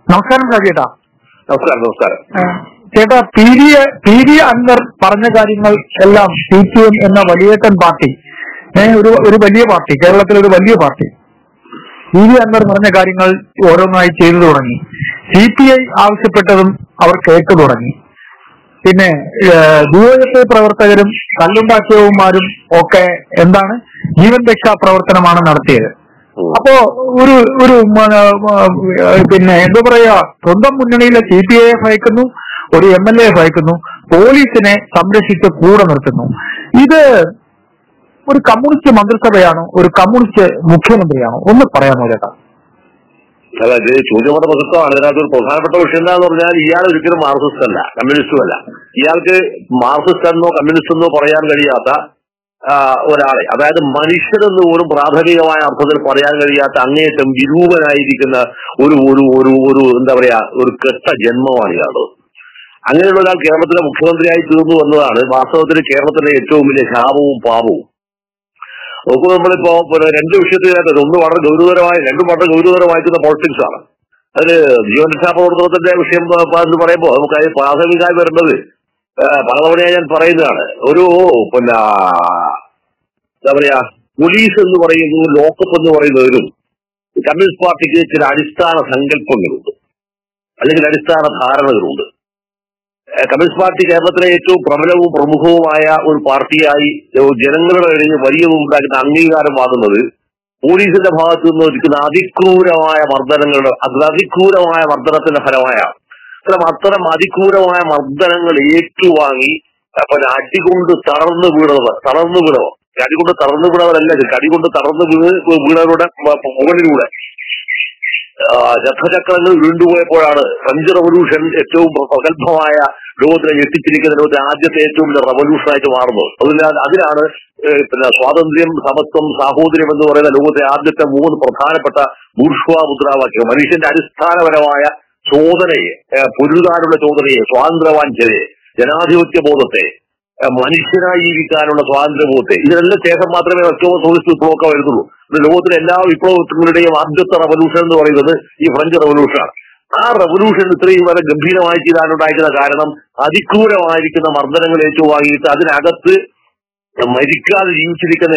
നമസ്കാരം രാജേട്ടാ. നമസ്കാരം. നമസ്കാരം ചേട്ടാ, പി വി അൻവർ പറഞ്ഞ കാര്യങ്ങൾ എല്ലാം CPM എന്ന വലിയേട്ടൻ പാർട്ടി, ഒരു വലിയ പാർട്ടി, കേരളത്തിലെ ഒരു വലിയ പാർട്ടി, പി വി അൻവർ പറഞ്ഞ കാര്യങ്ങൾ ഓരോന്നായി ചെയ്തു തുടങ്ങി. CPI ആവശ്യപ്പെട്ടതും അവർ കേട്ടു തുടങ്ങി. പിന്നെ DYFI പ്രവർത്തകരും കല്ലുണ്ടാക്കിയവന്മാരും ഒക്കെ എന്താണ് ജീവൻ രക്ഷാ പ്രവർത്തനമാണ് നടത്തിയത്. അപ്പോ ഒരു പിന്നെ എന്താ പറയാ, സ്വന്തം മുന്നണിയിലെ CPI ഭയക്കുന്നു, ഒരു MLA ഭയക്കുന്നു, പോലീസിനെ സംരക്ഷിച്ച് കൂടെ നിർത്തുന്നു. ഇത് ഒരു കമ്മ്യൂണിസ്റ്റ് മന്ത്രിസഭയാണോ, ഒരു കമ്മ്യൂണിസ്റ്റ് മുഖ്യമന്ത്രിയാണോ? ഒന്ന് പറയാമോ ചേട്ടാ? അല്ല, ഇത് ചോദ്യങ്ങളുടെ പ്രസക്തമാണ്. ഇതിനകത്ത് ഒരു പ്രധാനപ്പെട്ട വിഷയം എന്താണെന്ന് പറഞ്ഞാൽ, ഇയാൾ ഒരിക്കലും മാർക്സിസ്റ്റ് അല്ല, കമ്മ്യൂണിസ്റ്റും അല്ല. ഇയാൾക്ക് മാർക്സിസ്റ്റ് എന്നോ കമ്മ്യൂണിസ്റ്റ് എന്നോ പറയാൻ കഴിയാത്ത ഒരാളെ, അതായത് മനുഷ്യരെന്ന് പോലും പ്രാഥമികമായ അർത്ഥത്തിൽ പറയാൻ കഴിയാത്ത അങ്ങേയറ്റം വിരൂപനായിരിക്കുന്ന ഒരു ഒരു ഒരു ഒരു എന്താ പറയാ, ഒരു കെട്ട ജന്മമാണ് ഇയാള്. അങ്ങനെയുള്ള ഒരാൾ കേരളത്തിലെ മുഖ്യമന്ത്രിയായി തീർന്നു വന്നതാണ് വാസ്തവത്തിൽ കേരളത്തിലെ ഏറ്റവും വലിയ ശാപവും പാപവും. നോക്കൂ, നമ്മളിപ്പോ രണ്ട് വിഷയത്തിനകത്ത് രണ്ടും വളരെ ഗൗരവതരമായിരിക്കുന്ന പൊളിറ്റിക്സ് ആണ്. അതിന് ജീവൻ രക്ഷാ പ്രവർത്തനത്തിന്റെ വിഷയം എന്ന് പറയുമ്പോൾ നമുക്ക് അതിന് പ്രാഥമികമായി വരേണ്ടത് പലതവണയായി ഞാൻ പറയുന്നതാണ്. ഒരു എന്താ പറയാ, പോലീസ് എന്ന് പറയുന്നു, ലോക്കപ്പ് എന്ന് പറയുന്നതിലും കമ്മ്യൂണിസ്റ്റ് പാർട്ടിക്ക് ചില അടിസ്ഥാന സങ്കല്പങ്ങളുണ്ട്, അല്ലെങ്കിൽ അടിസ്ഥാന ധാരണകളുണ്ട്. കമ്മ്യൂണിസ്റ്റ് പാർട്ടി കേരളത്തിലെ ഏറ്റവും പ്രബലവും പ്രമുഖവുമായ ഒരു പാർട്ടിയായി ജനങ്ങളുടെ ഇടയിൽ വലിയ ഉണ്ടാക്കുന്ന അംഗീകാരം വാങ്ങുന്നത് പോലീസിന്റെ ഭാഗത്തു നിന്ന് ഒരുക്കുന്ന അതിക്രൂരമായ മർദ്ദനത്തിന്റെ ഫലമായാണ്. അത്തരം അതിക്രൂരമായ മർദ്ദനങ്ങൾ ഏറ്റുവാങ്ങി അടികൊണ്ട് തളർന്നു വീണവർ അടികൊണ്ട് തളർന്നു വീണവരല്ല, അടികൊണ്ട് തളർന്നു വീണവരുടെ മുകളിലൂടെ രഥചക്രങ്ങൾ വീണ്ടുപോയപ്പോഴാണ് ഫ്രഞ്ച് റവല്യൂഷൻ ഏറ്റവും പ്രഗത്ഭമായ ലോകത്തിനെ ഞെട്ടിച്ചിരിക്കുന്ന ലോകത്തെ ആദ്യത്തെ ഏറ്റവും വലിയ റവല്യൂഷനായിട്ട് മാറുന്നത്. അതിനാണ് സ്വാതന്ത്ര്യം, സമത്വം, സാഹോദര്യം എന്ന് പറയുന്ന ലോകത്തെ ആദ്യത്തെ 3 പ്രധാനപ്പെട്ട ബൂർഷ്വാ മുദ്രാവാക്യം മനുഷ്യന്റെ അടിസ്ഥാനപരമായ ചോദനയെ, പൊരുതാനുള്ള ചോദനയെ, സ്വാതന്ത്ര്യവാഞ്ചനയെ, ജനാധിപത്യ ബോധത്തെ, മനുഷ്യനായി ജീവിക്കാനുള്ള സ്വാതന്ത്ര്യബോധത്തെ, ഇതിനെല്ലാം ശേഷം മാത്രമേ ഒക്ടോബർ 26 വിപ്ലവമൊക്കെ വരുന്നുള്ളൂ. ലോകത്തിലെ എല്ലാ വിപ്ലവങ്ങളുടെയും ആദ്യത്തെ റവല്യൂഷൻ എന്ന് പറയുന്നത് ഈ ഫ്രഞ്ച് റവല്യൂഷനാണ്. ആ റവല്യൂഷൻ ഇത്രയും വരെ ഗംഭീരമായി ചെയ്താലുണ്ടായിരിക്കുന്ന കാരണം അതിക്രൂരമായിരിക്കുന്ന മർദ്ദനങ്ങൾ ഏറ്റുവാങ്ങിയിട്ട് അതിനകത്ത് മരിക്കാതെ ജീവിച്ചിരിക്കുന്ന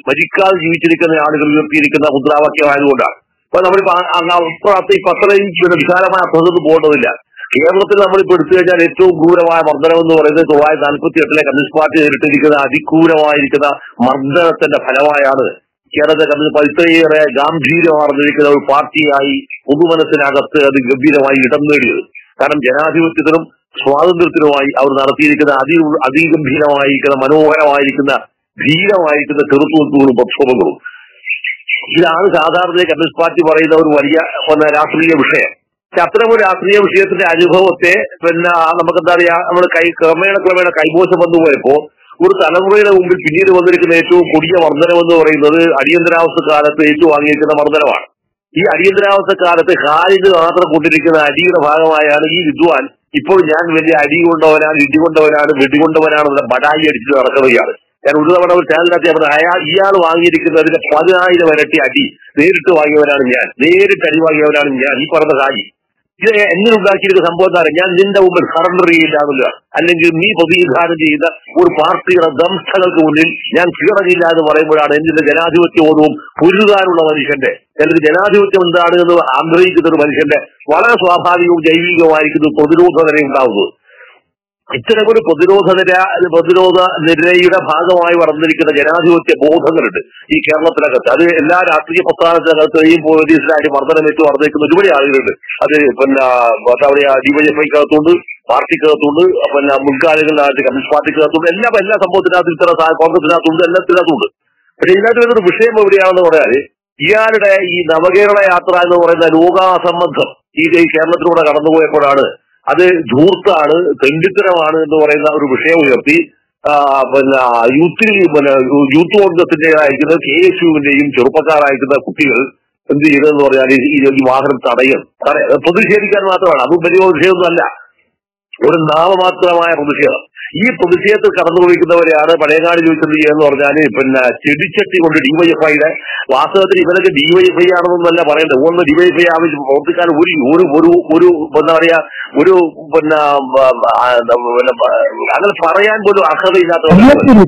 ആളുകൾ ഉയർത്തിയിരിക്കുന്ന മുദ്രാവാക്യമായതുകൊണ്ടാണ്. അപ്പൊ നമ്മളിപ്പോ അത്രയും വിശാലമായ അർത്ഥത്തിൽ പോകേണ്ടതില്ല. കേരളത്തിൽ നമ്മളിപ്പോ എടുത്തു കഴിഞ്ഞാൽ ഏറ്റവും ക്രൂരമായ മർദ്ദനം എന്ന് പറയുന്നത് 1948 കമ്മ്യൂണിസ്റ്റ് പാർട്ടി നേരിട്ടിരിക്കുന്ന അതിക്രൂരമായിരിക്കുന്ന മർദ്ദനത്തിന്റെ ഫലമായാണ് കേരളത്തെ കമ്മ്യൂണിസ്റ്റ് ഇത്രയേറെ ഗാംഭീര്യമാർന്നിരിക്കുന്ന ഒരു പാർട്ടിയായി പൊതുമനസ്സിനകത്ത് അത് ഗംഭീരമായി ഇടം നേടിയത്. കാരണം ജനാധിപത്യത്തിനും സ്വാതന്ത്ര്യത്തിനുമായി അവർ നടത്തിയിരിക്കുന്ന അതിഗംഭീരമായിരിക്കുന്ന മനോഹരമായിരിക്കുന്ന ധീരമായിരിക്കുന്ന ചെറുത്തുനിൽപ്പുകളും പ്രക്ഷോഭങ്ങളും. ഇതാണ് സാധാരണ കമ്മ്യൂണിസ്റ്റ് പാർട്ടി പറയുന്ന ഒരു വലിയ രാഷ്ട്രീയ വിഷയം. പക്ഷെ അത്തരം ഒരു രാഷ്ട്രീയ വിഷയത്തിന്റെ അനുഭവത്തെ നമുക്കെന്താ പറയാ, നമ്മൾ ക്രമേണ കൈമോശം വന്നു പോയപ്പോ ഒരു തലമുറയുടെ മുമ്പിൽ പിന്നീട് വന്നിരിക്കുന്ന ഏറ്റവും കൊടിയ മർദ്ദനം എന്ന് പറയുന്നത് അടിയന്തരാവസ്ഥ കാലത്ത് ഏറ്റുവാങ്ങിയിരിക്കുന്ന മർദ്ദനമാണ്. ഈ അടിയന്തരാവസ്ഥ കാലത്ത് ഹാലിന് മാത്രം കൊണ്ടിരിക്കുന്ന അടിയുടെ ഭാഗമായാണ് ഈ വിദ്വാൻ ഇപ്പോൾ ഞാൻ വലിയ അടി കൊണ്ടവനാണ്, ഇടികൊണ്ടവനാണ്, വെടികൊണ്ടവനാണെന്നുള്ള ബടായി അടിച്ചിട്ട് നടക്കുകയാണ്. ഞാൻ ഒരു തവണ ഒരു ചാനലിനകത്ത് ഇയാൾ വാങ്ങിയിരിക്കുന്നതിന്റെ 10,000 ഇരട്ടി അടി നേരിട്ട് വാങ്ങിയവനാണ് ഞാൻ, നേരിട്ട് അടി വാങ്ങിയവനാണ് ഞാൻ, ഈ പറഞ്ഞ ഹാജി. ഇത് എങ്ങനെ ഉണ്ടാക്കിയിരിക്കുന്ന സംഭവം എന്താണ്? ഞാൻ നിന്റെ മുമ്പിൽ സറണ്ടർ ചെയ്യില്ല എന്നുള്ള, അല്ലെങ്കിൽ നീ പ്രതിനിധാനം ചെയ്ത ഒരു പാർട്ടിയുടെ ദംഷ്ടങ്ങൾക്ക് മുന്നിൽ ഞാൻ കീഴടങ്ങില്ല എന്ന് പറയുമ്പോഴാണ് എന്തിന്റെ ജനാധിപത്യബോധവും പൊരുതാനുള്ള മനുഷ്യന്റെ, അല്ലെങ്കിൽ ജനാധിപത്യം എന്താണ് എന്ന് ആഗ്രഹിക്കുന്ന ഒരു മനുഷ്യന്റെ വളരെ സ്വാഭാവികവും ജൈവികവുമായിരിക്കുന്ന പ്രതിരോധന ഉണ്ടാവുന്നത്. ഇത്തരമൊരു പ്രതിരോധ നിരയുടെ ഭാഗമായി വളർന്നിരിക്കുന്ന ജനാധിപത്യ ബോധങ്ങളുണ്ട് ഈ കേരളത്തിനകത്ത്. അത് എല്ലാ രാഷ്ട്രീയ പ്രസ്ഥാനത്തിനകത്തെയും പോലീസിനായിട്ട് മർദ്ദനമേറ്റ് വർദ്ധിക്കുന്ന ഒരുപാട് ആളുകളുണ്ട്. അത് DYFIക്കകത്തുണ്ട്, പാർട്ടിക്കകത്തുണ്ട്, മുൻകാലങ്ങളിനകത്ത് കമ്മ്യൂണിസ്റ്റ് പാർട്ടിക്കകത്തുണ്ട്, എല്ലാ സംഭവത്തിനകത്തും ഇത്തരം കോൺഗ്രസിനകത്തുണ്ട്, എല്ലാത്തിനകത്തുണ്ട്. പക്ഷെ ഇതിനകത്ത് വരുന്നൊരു വിഷയം എവിടെയാണെന്ന് പറഞ്ഞാൽ ഇയാളുടെ ഈ നവകേരള യാത്ര എന്ന് പറയുന്ന ലോകാസംബന്ധം ഈ കേരളത്തിലൂടെ കടന്നുപോയപ്പോഴാണ് അത് ധൂർത്താണ്, തെണ്ടിത്തരമാണ് എന്ന് പറയുന്ന ഒരു വിഷയം ഉയർത്തി യൂത്ത് കോൺഗ്രസിന്റേതായിരിക്കുന്ന KSUവിന്റെയും ചെറുപ്പക്കാരായിരിക്കുന്ന കുട്ടികൾ എന്ത് ചെയ്തതെന്ന് പറഞ്ഞാൽ ഈ വാഹനം പ്രതിഷേധിക്കാൻ മാത്രമാണ്. അതും വലിയ വിഷയമൊന്നുമല്ല, ഒരു നാമമാത്രമായ പ്രതിഷേധം. ഈ പ്രതിഷേധത്തിൽ കടന്നുപോയിക്കുന്നവരെയാണ് പഴയങ്ങാടി ചോദിച്ചത് എന്ന് പറഞ്ഞാൽ പിന്നെ ചെടിച്ചട്ടി കൊണ്ട് ഡിവൈഎഫ്ഐയുടെ വാസ്തവത്തിൽ ഇവരൊക്കെ ഡിവൈഎഫ്ഐ ആണെന്നല്ല പറയേണ്ടത്. ഒന്ന് ഡിവൈഎഫ്ഐ ആവശ്യം പ്രവർത്തിക്കാൻ ഒരു എന്താ പറയാ ഒരു പിന്നെ അങ്ങനെ പറയാൻ പോലും അർഹതയില്ലാത്തവരാണ്.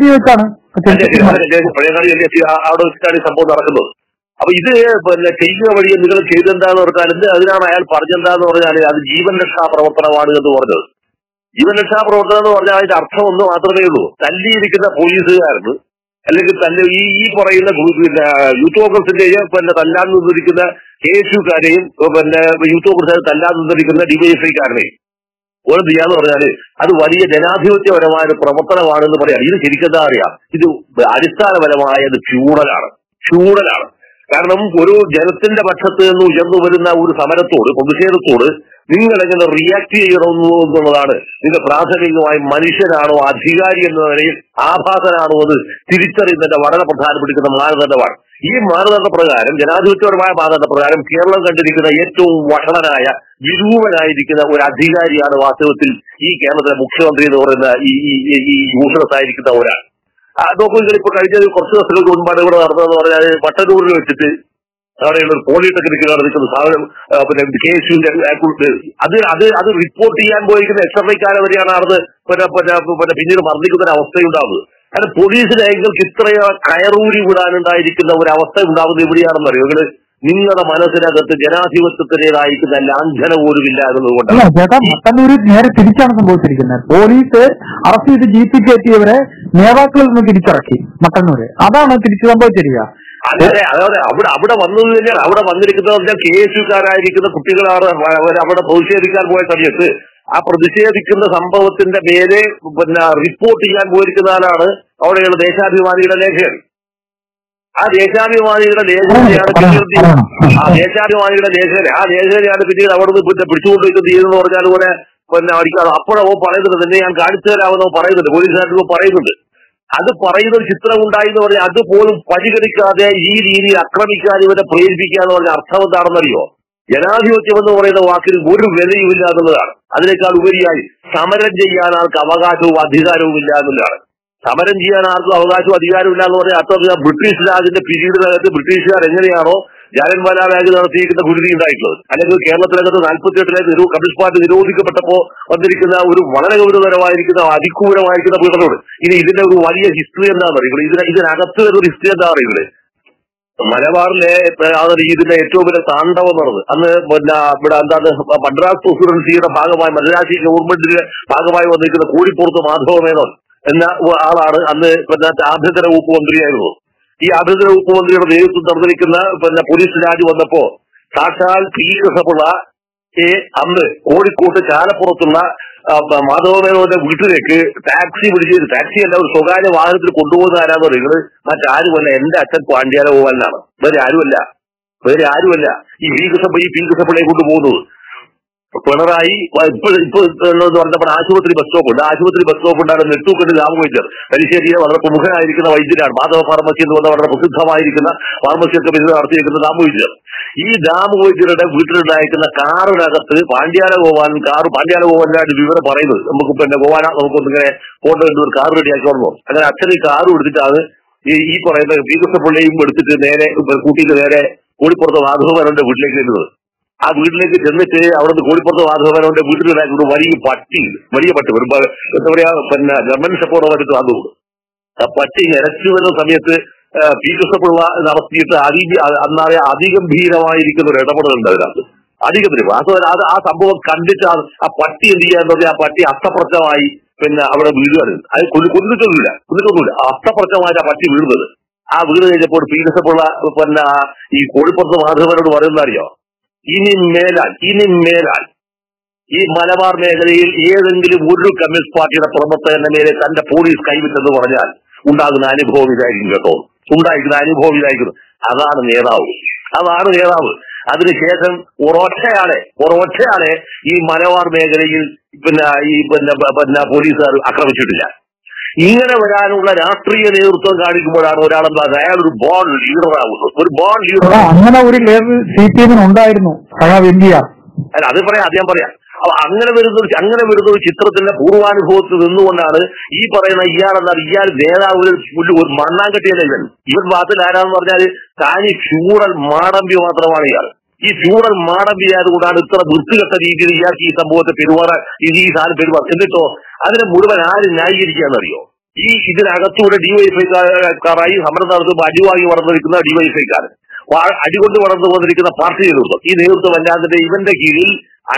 പഴയങ്ങാടി അവിടെ വെച്ചിട്ടാണ് സംഭവം നടക്കുന്നത്. അപ്പൊ ഇത് പിന്നെ ചെയ്യുക വഴി നിങ്ങൾ ചെയ്തെന്താന്ന് പറഞ്ഞാൽ അതിനാണ് അയാൾ പറഞ്ഞെന്താന്ന് പറഞ്ഞാൽ അത് ജീവൻ രക്ഷാ പ്രവർത്തനമാണ് എന്ന് പറഞ്ഞത്. ജീവൻ രക്ഷാ പ്രവർത്തനം എന്ന് പറഞ്ഞാൽ അതിന്റെ അർത്ഥം ഒന്ന് മാത്രമേ ഉള്ളൂ. തല്ലിയിരിക്കുന്ന പോലീസുകാർക്ക് അല്ലെങ്കിൽ ഈ പറയുന്ന പിന്നെ യൂത്ത് കോൺഗ്രസിന്റെയും പിന്നെ തല്ലാൻ നിന്നിരിക്കുന്ന KSUക്കാരെയും പിന്നെ യൂത്ത് കോൺഗ്രസ് തല്ലാൻ നിന്നിരിക്കുന്ന DYFIക്കാരനെയും ഓരോ ചെയ്യാന്ന് പറഞ്ഞാല് അത് വലിയ ജനാധിപത്യപരമായ ഒരു പ്രവർത്തനമാണെന്ന് പറയാം. ഇത് ശരിക്കെന്താ അറിയാം, ഇത് അടിസ്ഥാനപരമായ ചൂടലാണ്. കാരണം ഒരു ജനത്തിന്റെ പക്ഷത്ത് നിന്ന് ഉയർന്നു വരുന്ന ഒരു സമരത്തോട് പ്രതിഷേധത്തോട് നിങ്ങൾ എങ്ങനെ റിയാക്ട് ചെയ്യണമെന്നു എന്നുള്ളതാണ്. നിങ്ങൾ പ്രാഥമികമായി മനുഷ്യനാണോ അധികാരി എന്ന നിലയിൽ ആഭാസനാണോ എന്ന് തിരിച്ചറിയുന്നതിന്റെ വളരെ പ്രധാനപ്പെട്ടിരിക്കുന്ന മാനദണ്ഡമാണ്. ഈ മാനദണ്ഡ പ്രകാരം ജനാധിപത്യപരമായ മാനദണ്ഡ പ്രകാരം കേരളം കണ്ടിരിക്കുന്ന ഏറ്റവും വഷളനായ വിരൂപനായിരിക്കുന്ന ഒരു അധികാരിയാണ് വാസ്തവത്തിൽ ഈ കേരളത്തിലെ മുഖ്യമന്ത്രി എന്ന് പറയുന്ന ഈ യൂസറസായിരിക്കുന്ന ഒരാൾ. നോക്കൂ, ഇപ്പൊ കഴിഞ്ഞ കുറച്ച് ദിവസങ്ങൾക്ക് മുൻപാണ് ഇവിടെ നടന്നതെന്ന് പറഞ്ഞാൽ മട്ടന്നൂരിൽ വെച്ചിട്ട് അവിടെയുള്ള ഒരു പോളിടെക്നിക്ക് നടന്നിരിക്കുന്ന സാധനം പിന്നെ KSUവിന്റെ അത് റിപ്പോർട്ട് ചെയ്യാൻ പോയിരിക്കുന്ന SFIക്കാരെ വരെയാണ് നടന്ന് പിന്നെ പിന്നീട് മർദ്ദിക്കുന്ന ഒരു അവസ്ഥയുണ്ടാവുന്നത്. കാരണം പോലീസിലേക്ക് ഇത്രയോ കയറൂരി വിടാനുണ്ടായിരിക്കുന്ന ഒരു അവസ്ഥ ഉണ്ടാവുന്നത് എവിടെയാണെന്ന് അറിയോ? നിങ്ങളുടെ മനസ്സിനകത്ത് ജനാധിപത്യത്തിൻ്റെതായിരിക്കുന്ന ലാഞ്ചന പോലും ഇല്ല എന്നതുകൊണ്ടാണ്. ചേട്ടാ, മട്ടന്നൂരിൽ നേരെ തിരിച്ചാണ് സംഭവിച്ചിരിക്കുന്നത്. പോലീസ് അറസ്റ്റ് ചെയ്ത് ജീപ്പിൽ കയറ്റിയവരെ നേതാക്കളിൽ നിന്ന് തിരിച്ചിറക്കി മട്ടന്നൂര്. അതാണ് തിരിച്ചു സംഭവിച്ചിരിക്കുക. അതെ, അവിടെ വന്നത് തന്നെയാണ്. അവിടെ വന്നിരിക്കുന്നത് KSUക്കാരായിരിക്കുന്ന കുട്ടികളാണ് അവിടെ പ്രതിഷേധിക്കാൻ പോയ സമയത്ത് ആ പ്രതിഷേധിക്കുന്ന സംഭവത്തിന്റെ പേര് പിന്നെ റിപ്പോർട്ട് ചെയ്യാൻ പോയിരിക്കുന്നതാണ് അവിടെയുള്ള ദേശാഭിമാനിയുടെ ലേഖകൻ. ആ ദേശാഭിമാനിയുടെ ലേഖകനെയാണ് പിന്നീട് അവിടെ നിന്ന് പിടിച്ചുകൊണ്ടിരിക്കുന്നത് ചെയ്തെന്ന് പറഞ്ഞാൽ പോലെ പിന്നെ അടിക്കാതെ അപ്പോഴോ പറയുന്നുണ്ട്, തന്നെ ഞാൻ കാണിച്ചു തരാമെന്നോ പറയുന്നുണ്ട്, പോലീസുകാർക്ക് പറയുന്നുണ്ട്. അത് പറയുന്ന ഒരു ചിത്രം ഉണ്ടായി എന്ന് പറഞ്ഞാൽ അതുപോലും പരിഗണിക്കാതെ ഈ രീതിയിൽ ആക്രമിക്കാൻ ഇവരെ പ്രേരിപ്പിക്കുക എന്ന് പറഞ്ഞ അർത്ഥം എന്താണെന്നറിയോ? ജനാധിപത്യം എന്ന് പറയുന്ന വാക്കിന് ഒരു വിലയുമില്ല എന്നുള്ളതാണ്. അതിനേക്കാൾ ഉപരിയായി സമരം ചെയ്യാൻ ആൾക്ക് അവകാശവും അധികാരവും ഇല്ല എന്നുള്ളതാണ്. സമരം ചെയ്യാൻ ആർക്കും അവകാശവും അധികാരവും ഇല്ല എന്ന് പറഞ്ഞാൽ അർത്ഥം ബ്രിട്ടീഷ് രാജിന്റെ പീരീഡിനകത്ത് ബ്രിട്ടീഷുകാർ എങ്ങനെയാണോ ജാലിയൻവാലാ ബാഗ് നടത്തിയിരിക്കുന്ന കുരുതി ഉണ്ടായിട്ടുള്ളത്, അല്ലെങ്കിൽ കേരളത്തിനകത്ത് 48 കമ്മ്യൂണിസ്റ്റ് പാർട്ടി നിരോധിക്കപ്പെട്ടപ്പോ വന്നിരിക്കുന്ന ഒരു വളരെ ഗൗരവതരമായിരിക്കുന്ന അതിക്രൂരമായിരിക്കുന്ന പീഡനോട് ഇനി ഇതിന്റെ ഒരു വലിയ ഹിസ്റ്ററി എന്താണെന്ന് അറിയുന്നത്? ഇതിനകത്ത് ഒരു ഹിസ്റ്ററി എന്താ അറിയുന്നത്? മലബാറിലെ ഇതിന്റെ ഏറ്റവും വലിയ താണ്ഡവം നടന്നത് അന്ന് പിന്നെ ഇവിടെ എന്താണ് മദ്രാസ് പ്രസിഡൻസിയുടെ ഭാഗമായി മദ്രാസി ഗവൺമെന്റിന്റെ ഭാഗമായി വന്നിരിക്കുന്ന കോഴിപ്പുറത്ത് മാധവ മേനോൻ എന്ന ആളാണ് അന്ന് പിന്നെ ആഭ്യന്തര വകുപ്പ് മന്ത്രിയായിരുന്നു. ഈ ആഭ്യന്തര വകുപ്പ് മന്ത്രിയുടെ നേതൃത്വം നടന്നിരിക്കുന്ന പിന്നെ പോലീസ് രാജ് വന്നപ്പോ സാക്ഷാൽ PSപിള്ള അന്ന് കോഴിക്കോട്ട് ചാലപ്പുറത്തുള്ള മാധവ മേനോന്റെ വീട്ടിലേക്ക് ടാക്സി പിടിച്ച്, ടാക്സി അല്ല ഒരു സ്വകാര്യ വാഹനത്തിൽ കൊണ്ടുപോകുന്ന ആരാന്ന് പറയുന്നത് മറ്റാരുമല്ല, എന്റെ അച്ഛൻ പാണ്ഡ്യാല ഗോപാലനാണ്. വേറെ ആരുമല്ല ഈ PSപിള്ളയെ കൊണ്ടുപോകുന്നത്. പിണറായി ഇപ്പൊ പറഞ്ഞപ്പോൾ ആശുപത്രി ബസ് സ്റ്റോപ്പ് ഉണ്ട്. ആശുപത്രി ബസ് സ്റ്റോപ്പ് ഉണ്ടാകുന്ന നെട്ടൂക്കണ്ടി ദാമോദരൻ തലശ്ശേരിയിലെ വളരെ പ്രമുഖനായിരിക്കുന്ന വൈദ്യരാണ്. മാധവ ഫാർമസി എന്ന് പറഞ്ഞ വളരെ പ്രസിദ്ധമായിരിക്കുന്ന ഫാർമസിയൊക്കെ ബിസിനസ് നടത്തിയിരിക്കുന്ന ദാമോദരൻ. ഈ ദാമോദരന്റെ വീട്ടിലുണ്ടായിരിക്കുന്ന കാറിനകത്ത് പാണ്ഡ്യാല ഗോപാലനായിട്ട് വിവരം പറയുന്നത് നമുക്ക് പിന്നെ നമുക്കൊന്നിങ്ങനെ ഫോട്ടോ എടുത്ത് ഒരു കാർ റെഡിയാക്കണമെന്നോ അങ്ങനെ അച്ഛൻ ഈ കാർ എടുത്തിട്ടാണ് ഈ പറയുന്ന PSപിള്ളയും എടുത്തിട്ട് നേരെ കൂട്ടിയിട്ട് നേരെ കോഴിപ്പുറത്ത് മാധവമേനോന്റെ വീട്ടിലേക്ക് വരുന്നത്. ആ വീട്ടിലേക്ക് ചെന്നിട്ട് അവിടുന്ന് കോഴിപ്പുറത്ത് മാധവമേനോന്റെ വീട്ടിലുണ്ടാക്കുന്ന വലിയ പട്ടി എന്താ പറയാ പിന്നെ ജർമ്മൻ ഷെപ്പേർഡ് വന്നുകൂടും. ആ പട്ടി നിരച്ചു വരുന്ന സമയത്ത് PSപിള്ള നടത്തിയിട്ട് അന്നാളെ അതിഗംഭീരമായിരിക്കുന്ന ഒരു ഇടപെടലുണ്ട് അതിനകത്ത്. അതിഗംഭീരം ആ സംഭവം കണ്ടിട്ട് ആ പട്ടി എന്ത് ചെയ്യാന്ന് പറഞ്ഞാൽ ആ പട്ടി അസ്തപ്രച്ചമായി പിന്നെ അവിടെ വീഴുകയാണ്. അത് കൊന്നിട്ടൊന്നുമില്ല, അസ്തപ്രച്ചമായിട്ട് ആ പട്ടി വീഴുന്നത്. ആ വീട് കഴിഞ്ഞപ്പോൾ PSപിള്ള പിന്നെ ഈ കോഴിപ്പുറത്ത് മാധവനോട് പറയുന്നത് അറിയോ? ഇനി മേലാൽ ഈ മലബാർ മേഖലയിൽ ഏതെങ്കിലും ഒരു കമ്മ്യൂണിസ്റ്റ് പാർട്ടിയുടെ പ്രവർത്തകന്റെ മേലെ തന്റെ പോലീസ് കൈവിട്ടെന്ന് പറഞ്ഞാൽ ഉണ്ടാകുന്ന അനുഭവം ഇതായിരിക്കും കേട്ടോ. അതാണ് നേതാവ്. അതിനുശേഷം ഒരൊറ്റയാളെ ഈ മലബാർ മേഖലയിൽ പിന്നെ പോലീസുകാർ ആക്രമിച്ചിട്ടില്ല. ഇങ്ങനെ വരാനുള്ള രാഷ്ട്രീയ നേതൃത്വം കാണിക്കുമ്പോഴാണ് ഒരാളെന്താ അയാൾ ഒരു ബോൺ ലീഡർ ആവുന്നത്. അങ്ങനെ ഒരു ലേബൽ CPM ഉണ്ടായിരുന്നു. അല്ല അത് ഞാൻ പറയാം. അപ്പൊ അങ്ങനെ വരുന്ന ഒരു ചിത്രത്തിന്റെ പൂർവാനുഭവത്തിൽ നിന്നുകൊണ്ടാണ് ഈ പറയുന്ന ഇയാളെന്നാൽ ഇയാൾ നേതാവ് ഒരു മണ്ണാങ്കട്ടിയല്ല ഇവൻ ഭാഗത്തിൽ ആരാന്ന് പറഞ്ഞാൽ താനി ഫ്യൂഡൽ മാടമ്പി മാത്രമാണ് ഇയാൾ. ഈ ഫ്യൂഡൽ മാടമ്പി ആയതുകൊണ്ടാണ് ഇത്ര വൃത്തികെട്ട രീതിയിൽ ഇയാൾക്ക് ഈ സംഭവത്തെ ഈ സാധനം പെരുമാറും. എന്നിട്ടോ അതിനെ മുഴുവൻ ആരും ന്യായീകരിക്കാന്നറിയോ? ഇതിനകത്തൂടെ ഡിവൈഎഫ്ഐക്കാരായി സമരം നടത്തുമ്പോൾ അടിവാങ്ങി വളർന്നിരിക്കുന്ന ഡിവൈഎഫ്ഐക്കാരൻ, അടികൊണ്ട് വളർന്നു വന്നിരിക്കുന്ന പാർട്ടി നേതൃത്വം, ഈ നേതൃത്വം അല്ലാതെ ഇവന്റെ കീഴിൽ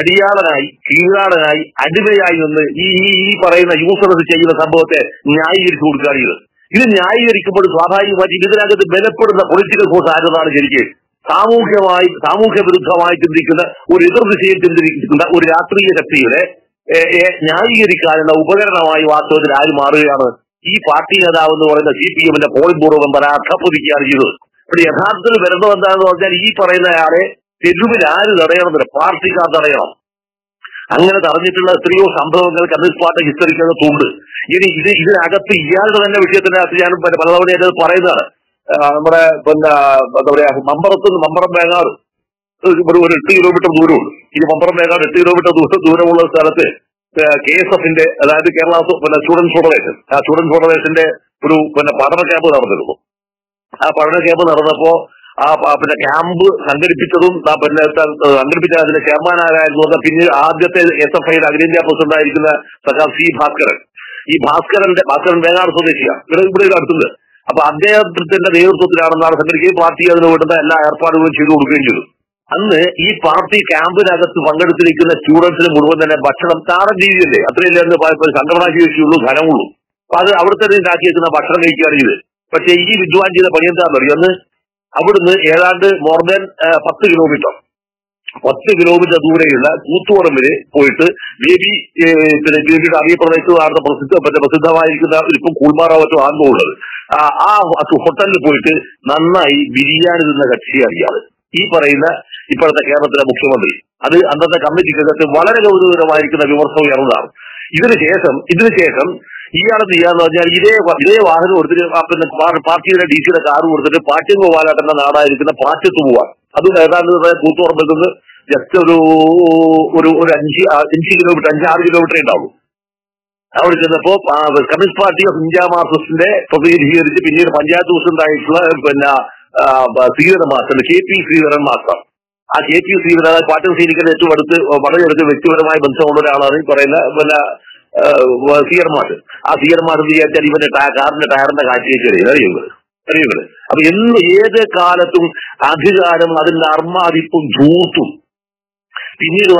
കീഴാടനായി അടിമയായി നിന്ന് ഈ പറയുന്ന യൂസർസ് ചെയ്യുന്ന സംഭവത്തെ ന്യായീകരിച്ചു കൊടുക്കുകയാണ്. ഇത് ന്യായീകരിക്കുമ്പോൾ സ്വാഭാവികമായിട്ട് ഇതിനകത്ത് ബലപ്പെടുന്ന പൊളിറ്റിക്കൽ ഫോഴ്സ് ആരെന്നാണ് ശരിക്കും സാമൂഹ്യ വിരുദ്ധമായി ചിന്തിക്കുന്ന ഒരു എതിർദിശയിൽ ചിന്തിക്കുന്ന ഒരു രാഷ്ട്രീയ ശക്തിയുടെ ന്യായീകരിക്കാനുള്ള ഉപകരണമായി വാസ്തവത്തിൽ ആര് മാറുകയാണ്? ഈ പാർട്ടി നേതാവ് എന്ന് പറയുന്ന CPM-ന്റെ പോളിറ്റ് ബ്യൂറോ മെമ്പർ അർത്ഥപ്പൊതിക്കുകയാണ് ചെയ്തത്. ഇവിടെ യഥാർത്ഥത്തിൽ വരുന്നത് എന്താണെന്ന് പറഞ്ഞാൽ ഈ പറയുന്നയാളെ തെരുവിൽ ആര് തടയണമെന്നില്ല, പാർട്ടിക്കാർ തടയണം. അങ്ങനെ തടഞ്ഞിട്ടുള്ള എത്രയോ സംഭവങ്ങൾ കമ്മ്യൂണിസ്റ്റ് പാർട്ടി ഹിസ്റ്ററിക്കകത്തുണ്ട്. ഇനി ഇതിനകത്ത് ഇയാളുടെ തന്നെ വിഷയത്തിനകത്ത് ഞാൻ പലതവണയായിട്ട് പറയുന്നതാണ്. നമ്മുടെ എന്താ പറയാ മമ്പറം വേങ്ങാട് ഒരു 8 കിലോമീറ്റർ ദൂരമുണ്ട്. ഈ മമ്പറം വേങ്ങാട് 8 കിലോമീറ്റർ ദൂരമുള്ള സ്ഥലത്ത് KSF-ന്റെ അതായത് കേരള സ്റ്റുഡൻസ് ഫെഡറേഷൻ, ആ സ്റ്റുഡൻസ് ഫെഡറേഷന്റെ ഒരു പഠന ക്യാമ്പ് നടന്നിരുന്നു. ആ പഠന ക്യാമ്പ് നടന്നപ്പോ ക്യാമ്പ് സംഘടിപ്പിച്ചതും സംഘടിപ്പിച്ച അതിന്റെ ചെയർമാനായിരുന്നു പിന്നീട് ആദ്യത്തെ SFI-യുടെ അഖിലേന്ത്യാ പ്രസിഡന്റ് ആയിരിക്കുന്ന സഖാവ് C. ഭാസ്കരൻ. ഈ ഭാസ്കരൻ വേങ്ങാട് സ്വദേശിയാണ്, ഇവിടെ അടുത്തുണ്ട്. അപ്പൊ അദ്ദേഹത്തിന്റെ നേതൃത്വത്തിലാണെന്നാണ് സംഘടിക്കുകയും പാർട്ടി അതിന് വേണ്ടുന്ന എല്ലാ ഏർപ്പാടുകളും ചെയ്തു കൊടുക്കുകയും ചെയ്തു. അന്ന് ഈ പാർട്ടി ക്യാമ്പിനകത്ത് പങ്കെടുത്തിരിക്കുന്ന സ്റ്റുഡൻസിന് മുഴുവൻ തന്നെ ഭക്ഷണം താറൻ രീതിയല്ലേ, അത്രയല്ലേ സംഘടനാ ശേഷിയുള്ളൂ, ധനമുള്ളൂ. അപ്പൊ അത് അവിടുത്തെ ഉണ്ടാക്കി വെക്കുന്ന ഭക്ഷണം കഴിക്കുകയാണ് ചെയ്ത്. പക്ഷേ ഈ വിദ്വാൻ ചെയ്ത പണി എന്താണെന്ന് അറിയാം, അന്ന് അവിടുന്ന് ഏതാണ്ട് മോർ ദാൻ 10 കിലോമീറ്റർ ദൂരെയുള്ള കൂത്തുപറമ്പില് പോയിട്ട് ബേബിയുടെ അറിയപ്രദേശത്ത് പ്രസിദ്ധമായിരിക്കുന്ന ഇപ്പം കൂൾമാറാവറ്റോ ആണെന്ന് ഉള്ളത് ആ ഹോട്ടലിൽ പോയിട്ട് നന്നായി ബിരിയാണി തിന്ന കക്ഷിയാണ് ഇയാള്, ഈ പറയുന്ന ഇപ്പോഴത്തെ കേരളത്തിലെ മുഖ്യമന്ത്രി. അത് അന്നത്തെ കമ്മിറ്റിക്കകത്ത് വളരെ ഗൗരവകരമായിരിക്കുന്ന വിമർശനം ഉയർന്നതാണ്. ഇതിനുശേഷം ഇയാളെന്ന് ചെയ്യാന്ന് പറഞ്ഞാൽ ഇതേ വാഹനം കൊടുത്തിട്ട് പാർട്ടിയുടെ DC-യുടെ കാറ് കൊടുത്തിട്ട് പാട്യംഗോപാലാട്ടെന്ന നാടായിരിക്കുന്ന പാറ്റത്ത് പോവാൻ. അതും ഏതാണ്ട് കൂത്തുപറമ്പിൽ നിന്ന് ജസ്റ്റ് ഒരു 5-6 കിലോമീറ്റർ ഉണ്ടാവും. അവിടെ ചെന്നപ്പോ കമ്മ്യൂണിസ്റ്റ് പാർട്ടി ഓഫ് ഇന്ത്യ മാർക്സിസ്റ്റിന്റെ പ്രതിനിധീകരിച്ച് പിന്നീട് പഞ്ചായത്ത് പ്രസിഡന്റ് ആയിട്ടുള്ള Sreedharan master, KP Sreedharan master. ആ KP ശ്രീധരൻ പാർട്ടി സൈനികരുടെ ഏറ്റവും വളരെ അടുത്ത് വ്യക്തിപരമായ ബന്ധമുള്ള ഒരാളാണ് ഈ പറയുന്ന CR മാഷ്. ആ CR മാഷ് എന്ന് വിചാരിച്ചാൽ ഇവന്റെ കാറിന്റെ ടയറിന്റെ കാഴ്ചയൊക്കെ അറിയുന്നത്. അപ്പൊ ഏത് കാലത്തും അധികാരം, അതിന്റെ അർമാദിപ്പും ധൂർത്തും പിന്നീട്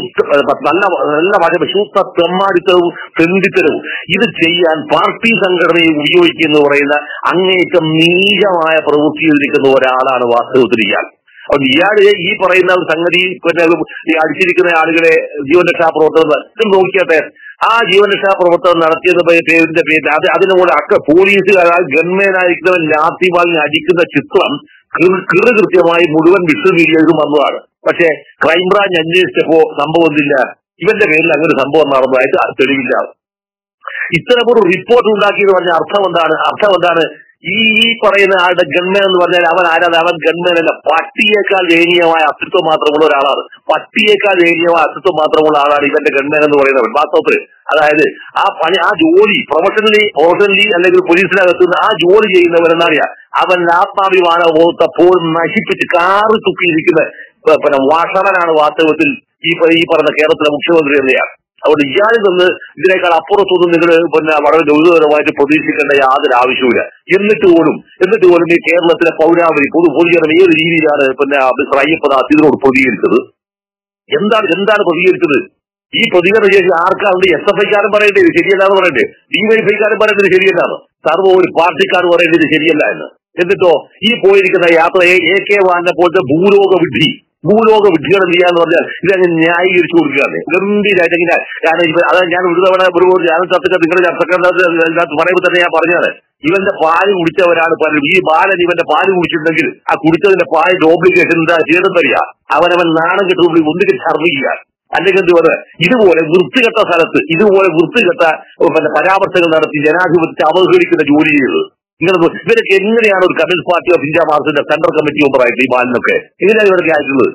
നല്ല ശുദ്ധ തെമ്മാടിത്തരവും തെണ്ടിത്തരവും ഇത് ചെയ്യാൻ പാർട്ടി സംഘടനയെ ഉപയോഗിക്കുന്ന പറയുന്ന അങ്ങേറ്റം നീചമായ പ്രവൃത്തി ചെയ്തിരിക്കുന്ന ഒരാളാണ് വാസ്തവത്തിൽ ഇയാൾ. അപ്പൊ ഇയാള് ഈ പറയുന്ന സംഗതി അടിച്ചിരിക്കുന്ന ആളുകളെ ജീവൻരക്ഷാ പ്രവർത്തനം നോക്കിയാട്ടെ, ആ ജീവൻരക്ഷാ പ്രവർത്തനം നടത്തിയത് പേരിന്റെ പേരിൽ അതിനുകൂടെ പോലീസുകാർ ഗൺമേനായിരിക്കുന്നവൻ ലാത്തി വാങ്ങി അടിക്കുന്ന ചിത്രം കൃത്യമായി മുഴുവൻ വിഷ്വൽ മീഡിയയിലും വന്നതാണ്. പക്ഷെ ക്രൈംബ്രാഞ്ച് അന്വേഷിച്ചപ്പോ സംഭവമില്ല, ഇവന്റെ പേരിൽ അങ്ങനെ സംഭവം നടന്നതായിട്ട് തെളിവില്ല. ഇത്തരമൊരു റിപ്പോർട്ട് ഉണ്ടാക്കിയെന്ന് പറഞ്ഞ അർത്ഥം എന്താണ്? ഈ പറയുന്ന ആളുടെ ഗൺമേൻ എന്ന് പറഞ്ഞാൽ അവൻ ആരാണ്? അവൻ ഗൺമേനല്ല, പട്ടിയേക്കാൾ ദയനീയമായ അസ്തിത്വം മാത്രമുള്ള ഒരാളാണ്. പട്ടിയേക്കാൾ ദയനീയമായ അസ്തിത്വം മാത്രമുള്ള ആളാണ് ഇവന്റെ ഗൺമേൻ എന്ന് പറയുന്നവൻ. വാസ്തവത്തിൽ അതായത് ആ ജോലി പ്രൊഫഷണലി അല്ലെങ്കിൽ പോലീസിനകത്തുനിന്ന് ആ ജോലി ചെയ്യുന്നവരെന്നറിയാം അവൻ ആത്മാഭിമാനബോധത്തെപ്പോഴും നശിപ്പിച്ച് കാറ് തുപ്പിയിരിക്കുന്ന വാഷണനാണ് വാസ്തവത്തിൽ ഈ പറഞ്ഞ കേരളത്തിലെ മുഖ്യമന്ത്രി എന്നയാണ്. അതുകൊണ്ട് ഇയാളിൽ നിന്ന് ഇതിനേക്കാൾ അപ്പുറത്തൊന്നും നിങ്ങൾ വളരെ ഗൗരവകരമായിട്ട് പ്രതീക്ഷിക്കേണ്ട യാതൊരു ആവശ്യമില്ല. എന്നിട്ട് പോലും ഈ കേരളത്തിലെ പൗരാവലി പൊതുജനം ഏത് രീതിയിലാണ് മിസ്റ്റർ അയ്യപ്പദാസ് ഇതിനോട് പ്രതികരിച്ചത്? എന്താണ് പ്രതികരിച്ചത്? ഈ പ്രതികരണ ശേഷി ആർക്കാണ്? SFI-ക്കാരൻ പറയേണ്ടത് ശരിയല്ലാന്ന് പറയണ്ടേ? DYFI-ക്കാരൻ പറയുന്നത് ശരിയല്ലാന്ന്, സർവ്വ ഒരു പാർട്ടിക്കാർ പറയേണ്ടത് ശരിയല്ല എന്ന്. എന്നിട്ടോ ഈ പോയിരിക്കുന്ന യാത്ര AK വാനെ പോലത്തെ ഭൂലോക വിഡ്ഢികൾ എന്ത് ചെയ്യാന്ന് പറഞ്ഞാൽ ഇതങ്ങ് ന്യായീകരിച്ചു കൊടുക്കുകയാണ് ഗംഭീരമായിട്ടെങ്കിൽ. കാരണം ഞാൻ ഒരു തവണ ഞാൻ നിങ്ങളുടെ ചർച്ചക്കാരനകത്ത് പറയുമ്പോൾ തന്നെ ഞാൻ പറഞ്ഞാണ്, ഇവന്റെ പാല് കുടിച്ചവരാണ് പലരും. ഈ ബാലൻ ഇവന്റെ പാല് കുടിച്ചിട്ടുണ്ടെങ്കിൽ ആ കുടിച്ചതിന്റെ പാലിന്റെ ഓബ്ലിഗേഷൻ എന്താ ചെയ്തെന്നറിയാം, അവനവൻ നാണം കെട്ടുകൊണ്ട് ഒന്നുകിൽ ഛർദ്ദിക്കുക അല്ലെങ്കിൽ എന്ത് പറയുക. ഇതുപോലെ വൃത്തികെട്ട സ്ഥലത്ത് വൃത്തികെട്ട പരാമർശങ്ങൾ നടത്തി ജനാധിപത്യത്തെ അവഹേളിക്കുന്ന ജോലി ചെയ്തത് ഇവരൊക്കെ എങ്ങനെയാണ് ഒരു കമ്മ്യൂണിസ്റ്റ് പാർട്ടി ഓഫ് ഇന്ത്യ മാർക്സിന്റെ സെൻട്രൽ കമ്മിറ്റി മെമ്പറായിട്ട് ഈ ബാലിനൊക്കെ എങ്ങനെയാണ് ഇവരൊക്കെ ആയിട്ടുള്ളത്?